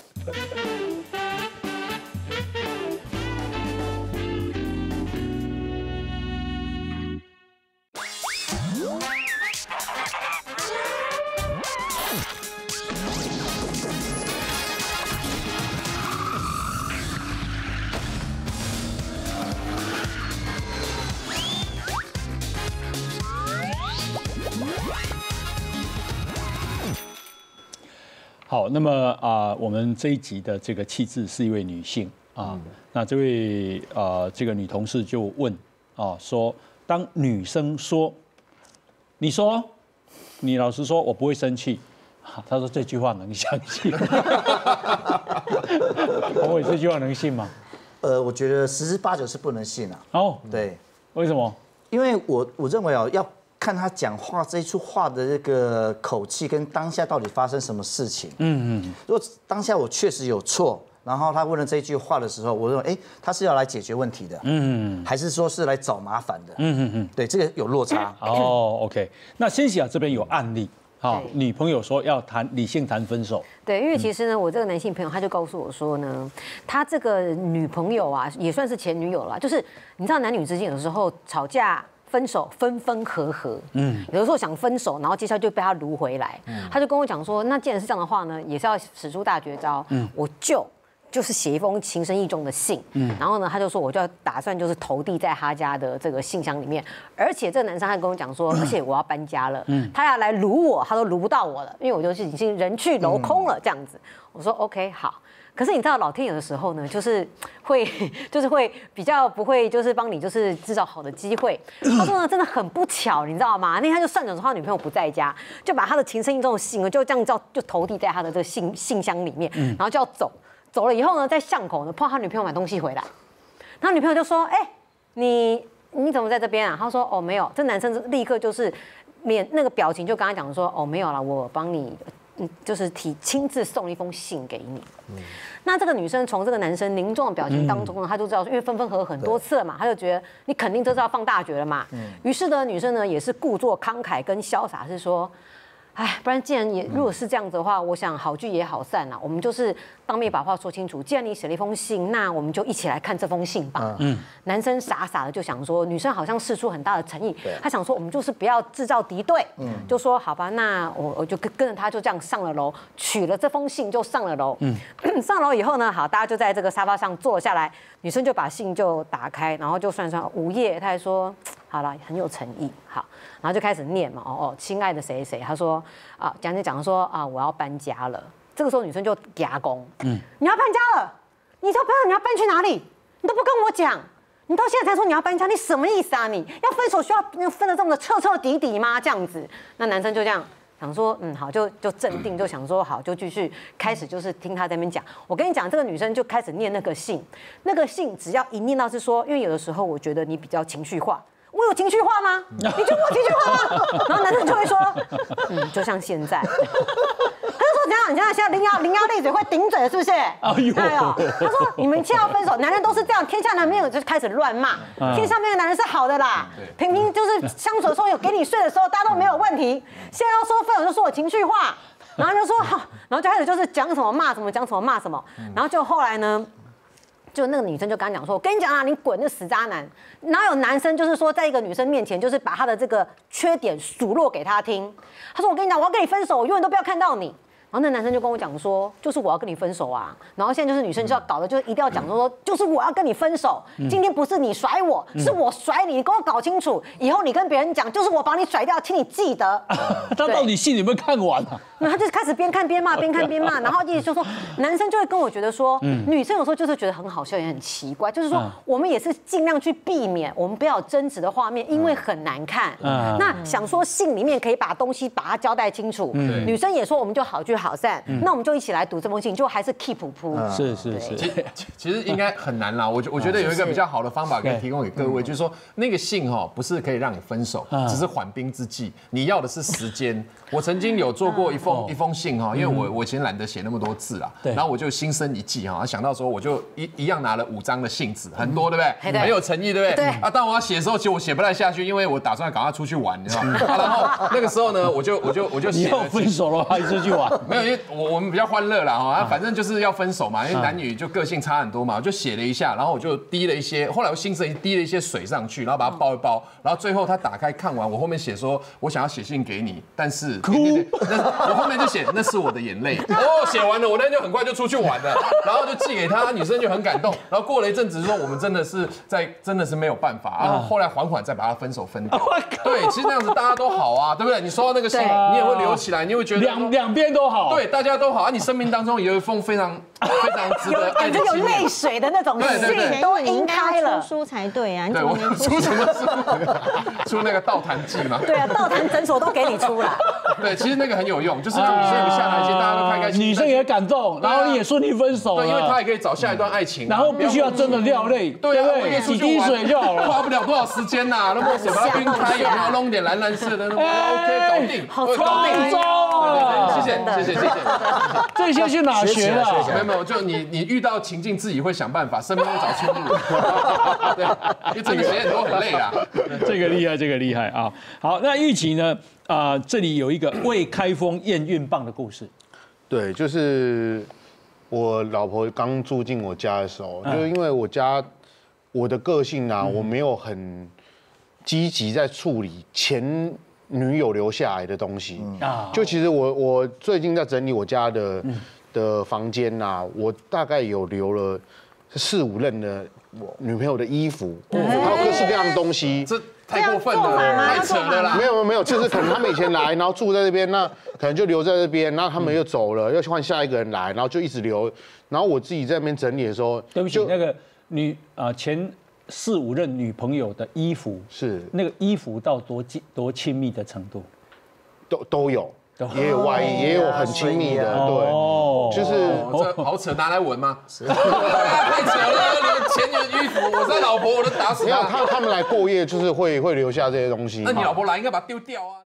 好，那么啊、呃，我们这一集的这个气质是一位女性啊，嗯、那这位呃这个女同事就问啊说，当女生说，你说，你老实说，我不会生气，她说这句话能相信？洪伟这句话能信吗？ 呃，我觉得十之八九是不能信啊。 哦， 对， 为什么？ 因为我我认为啊，要看他讲话这一出话的这个口气跟当下到底发生什么事情。嗯嗯。如果当下我确实有错，然后他问了这句话的时候，我认为，哎，他是要来解决问题的，嗯，还是说是来找麻烦的？嗯嗯嗯。对，这个有落差。 哦 ，OK。那先喜啊这边有案例。 好，女朋友说要谈理性谈分手。 对，因为其实呢，我这个男性朋友他就告诉我说呢，他这个女朋友啊，也算是前女友了，就是你知道男女之间有时候吵架。分手分分合合，嗯，有的时候想分手，然后接下来就被他撸回来，嗯，他就跟我讲说，那既然是这样的话呢，也是要使出大绝招，嗯，我就就是写一封情深意重的信，嗯，然后呢，他就说我就要打算就是投递在他家的这个信箱里面，而且这个男生还跟我讲说，而且我要搬家了，嗯，他要来撸我，他都撸不到我了，因为我就是已经人去楼空了这样子，我说 OK 好。可是你知道老天有的时候呢，就是会，就是会比较不会，就是帮你就是制造好的机会。他说呢，真的很不巧，你知道吗？那天他就算准说他女朋友不在家，就把他的情深意重的信就这样叫就投递在他的这个信信箱里面，然后就要走。走了以后呢，在巷口呢碰到他女朋友买东西回来，他女朋友就说：“哎，你你怎么在这边啊？”他说：“哦，没有。”这男生立刻就是脸那个表情就跟他讲说：“哦，没有啦，我帮你。”嗯，就是提亲自送了一封信给你。嗯，那这个女生从这个男生凝重的表情当中呢，她就知道，因为分分合合很多次了嘛，她就觉得你肯定这是要放大绝了嘛。嗯，于是呢，女生呢也是故作慷慨跟潇洒，是说，哎，不然既然也如果是这样子的话，我想好聚也好散啦，我们就是当面把话说清楚。既然你写了一封信，那我们就一起来看这封信吧。嗯，男生傻傻的就想说，女生好像释出很大的诚意，他想说我们就是不要制造敌对，嗯，就说好吧，那我我就跟跟着他就这样上了楼，取了这封信就上了楼。嗯，上楼以后呢，好，大家就在这个沙发上坐下来，女生就把信就打开，然后就算算五页，她还说好了，很有诚意，好，然后就开始念嘛，哦哦，亲爱的谁谁，他说啊，讲就讲说啊，我要搬家了。这个时候女生就夹攻，嗯，你要搬家了，你都不知道你要搬去哪里，你都不跟我讲，你到现在才说你要搬家，你什么意思啊？你要分手需要分得这么的彻彻底底吗？这样子，那男生就这样想说，嗯，好，就就镇定，就想说好，就继续开始就是听他在那边讲。我跟你讲，这个女生就开始念那个信，那个信只要一念到是说，因为有的时候我觉得你比较情绪化。我有情绪化吗？你觉得我情绪化吗？然后男生就会说，嗯，就像现在。他就说怎样？你现在现在伶牙伶牙俐嘴会顶嘴了，是不是？哎呦！他说你们现在要分手，男人都是这样，天下男人就开始乱骂，天上面的男人是好的啦，平平就是相处的时候有给你睡的时候，大家都没有问题。现在要说分手就说我情绪化，然后就说好，然后就开始就是讲什么骂什么，讲什么骂什么，然后就后来呢？就那个女生就跟他讲说：“我跟你讲啊，你滚，那死渣男！哪有男生就是说在一个女生面前，就是把他的这个缺点数落给他听？他说我跟你讲，我要跟你分手，我永远都不要看到你。”然后那男生就跟我讲说，就是我要跟你分手啊。然后现在就是女生就要搞的，就是一定要讲说，就是我要跟你分手。今天不是你甩我，是我甩你，你给我搞清楚。以后你跟别人讲，就是我把你甩掉，请你记得。 他到底信有没有看完啊？ 那他就开始边看边骂，边看边骂，然后一直就说，男生就会跟我觉得说，女生有时候就是觉得很好笑，也很奇怪，就是说我们也是尽量去避免，我们不要有争执的画面，因为很难看。那想说信里面可以把东西把它交代清楚，女生也说我们就好聚好散，那我们就一起来读这封信，就还是 keep 铺。 是是是， 其其实应该很难啦。我觉我觉得有一个比较好的方法可以提供给各位，就是说那个信哈不是可以让你分手，只是缓兵之计，你要的是时间。我曾经有做过一封一封信哈，因为我我以前懒得写那么多字啊，然后我就心生一计哈，想到说我就一一样拿了五张的信纸，很多对不对？很有诚意对不对？啊，当我要写的时候，其实我写不太下去，因为我打算赶快出去玩，你知道吗？然后那个时候呢，我就我就我就写了。 你要分手了还出去玩？ 没有，因为我我们比较欢乐啦哈，反正就是要分手嘛，因为男女就个性差很多嘛，我就写了一下，然后我就滴了一些，后来我心生滴了一些水上去，然后把它包一包，然后最后他打开看完，我后面写说，我想要写信给你，但是哭。我后面就写那是我的眼泪。哦，写完了，我那天就很快就出去玩了，然后就寄给他，女生就很感动。然后过了一阵子说，我们真的是在真的是没有办法，然后后来缓缓再把它分手分掉。对，其实那样子大家都好啊，对不对？你收到那个信，你也会留起来，你会觉得两两边都好， 对，大家都好啊。你生命当中有一封非常非常值得爱的有泪水的那种信，都应该了， 出书才对啊！ 对，我出什么书？出那个道坛记吗？ 对啊，道坛诊所都给你出了。 对，其实那个很有用，就是女生有下台阶，大家都开开心心， 女生也感动，然后你也顺利分手了。 对，因为她也可以找下一段爱情， 然后不需要真的掉泪， 对啊，我也几滴水就好了， 花不了多少时间呐，那么水把它晕开，有没有弄点蓝蓝色的，OK， 搞定， 好聪明哦。 哇， 谢谢谢谢谢谢。 这些去哪学的？ 没有没有，就你你遇到情境自己会想办法，身边会找出路。对，因为这个写很多很累啦。 这个厉害，这个厉害啊！好，那玉琪呢？啊，这里有一个未开封验孕棒的故事。 对，就是我老婆刚住进我家的时候，就是因为我家我的个性啊，我没有很积极在处理前女友留下来的东西啊。就其实我我最近在整理我家的的房间呐，我大概有留了四五任的女朋友的衣服，还有各式各样的东西。 这太过分了，太扯了啦！ 没有没有，就是可能他们以前来，然后住在这边，那可能就留在这边，然后他们又走了，要换下一个人来，然后就一直留。然后我自己在那边整理的时候， 对不起，那个女啊前四五任女朋友的衣服是那个衣服到多近多亲密的程度， 都都有，也有外衣，也有很亲密的，对，就是这好扯，拿来闻吗？太扯了，留前女衣服，我是他老婆，我都打死他。 他他们来过夜就是会会留下这些东西。 那你老婆来应该把它丢掉啊。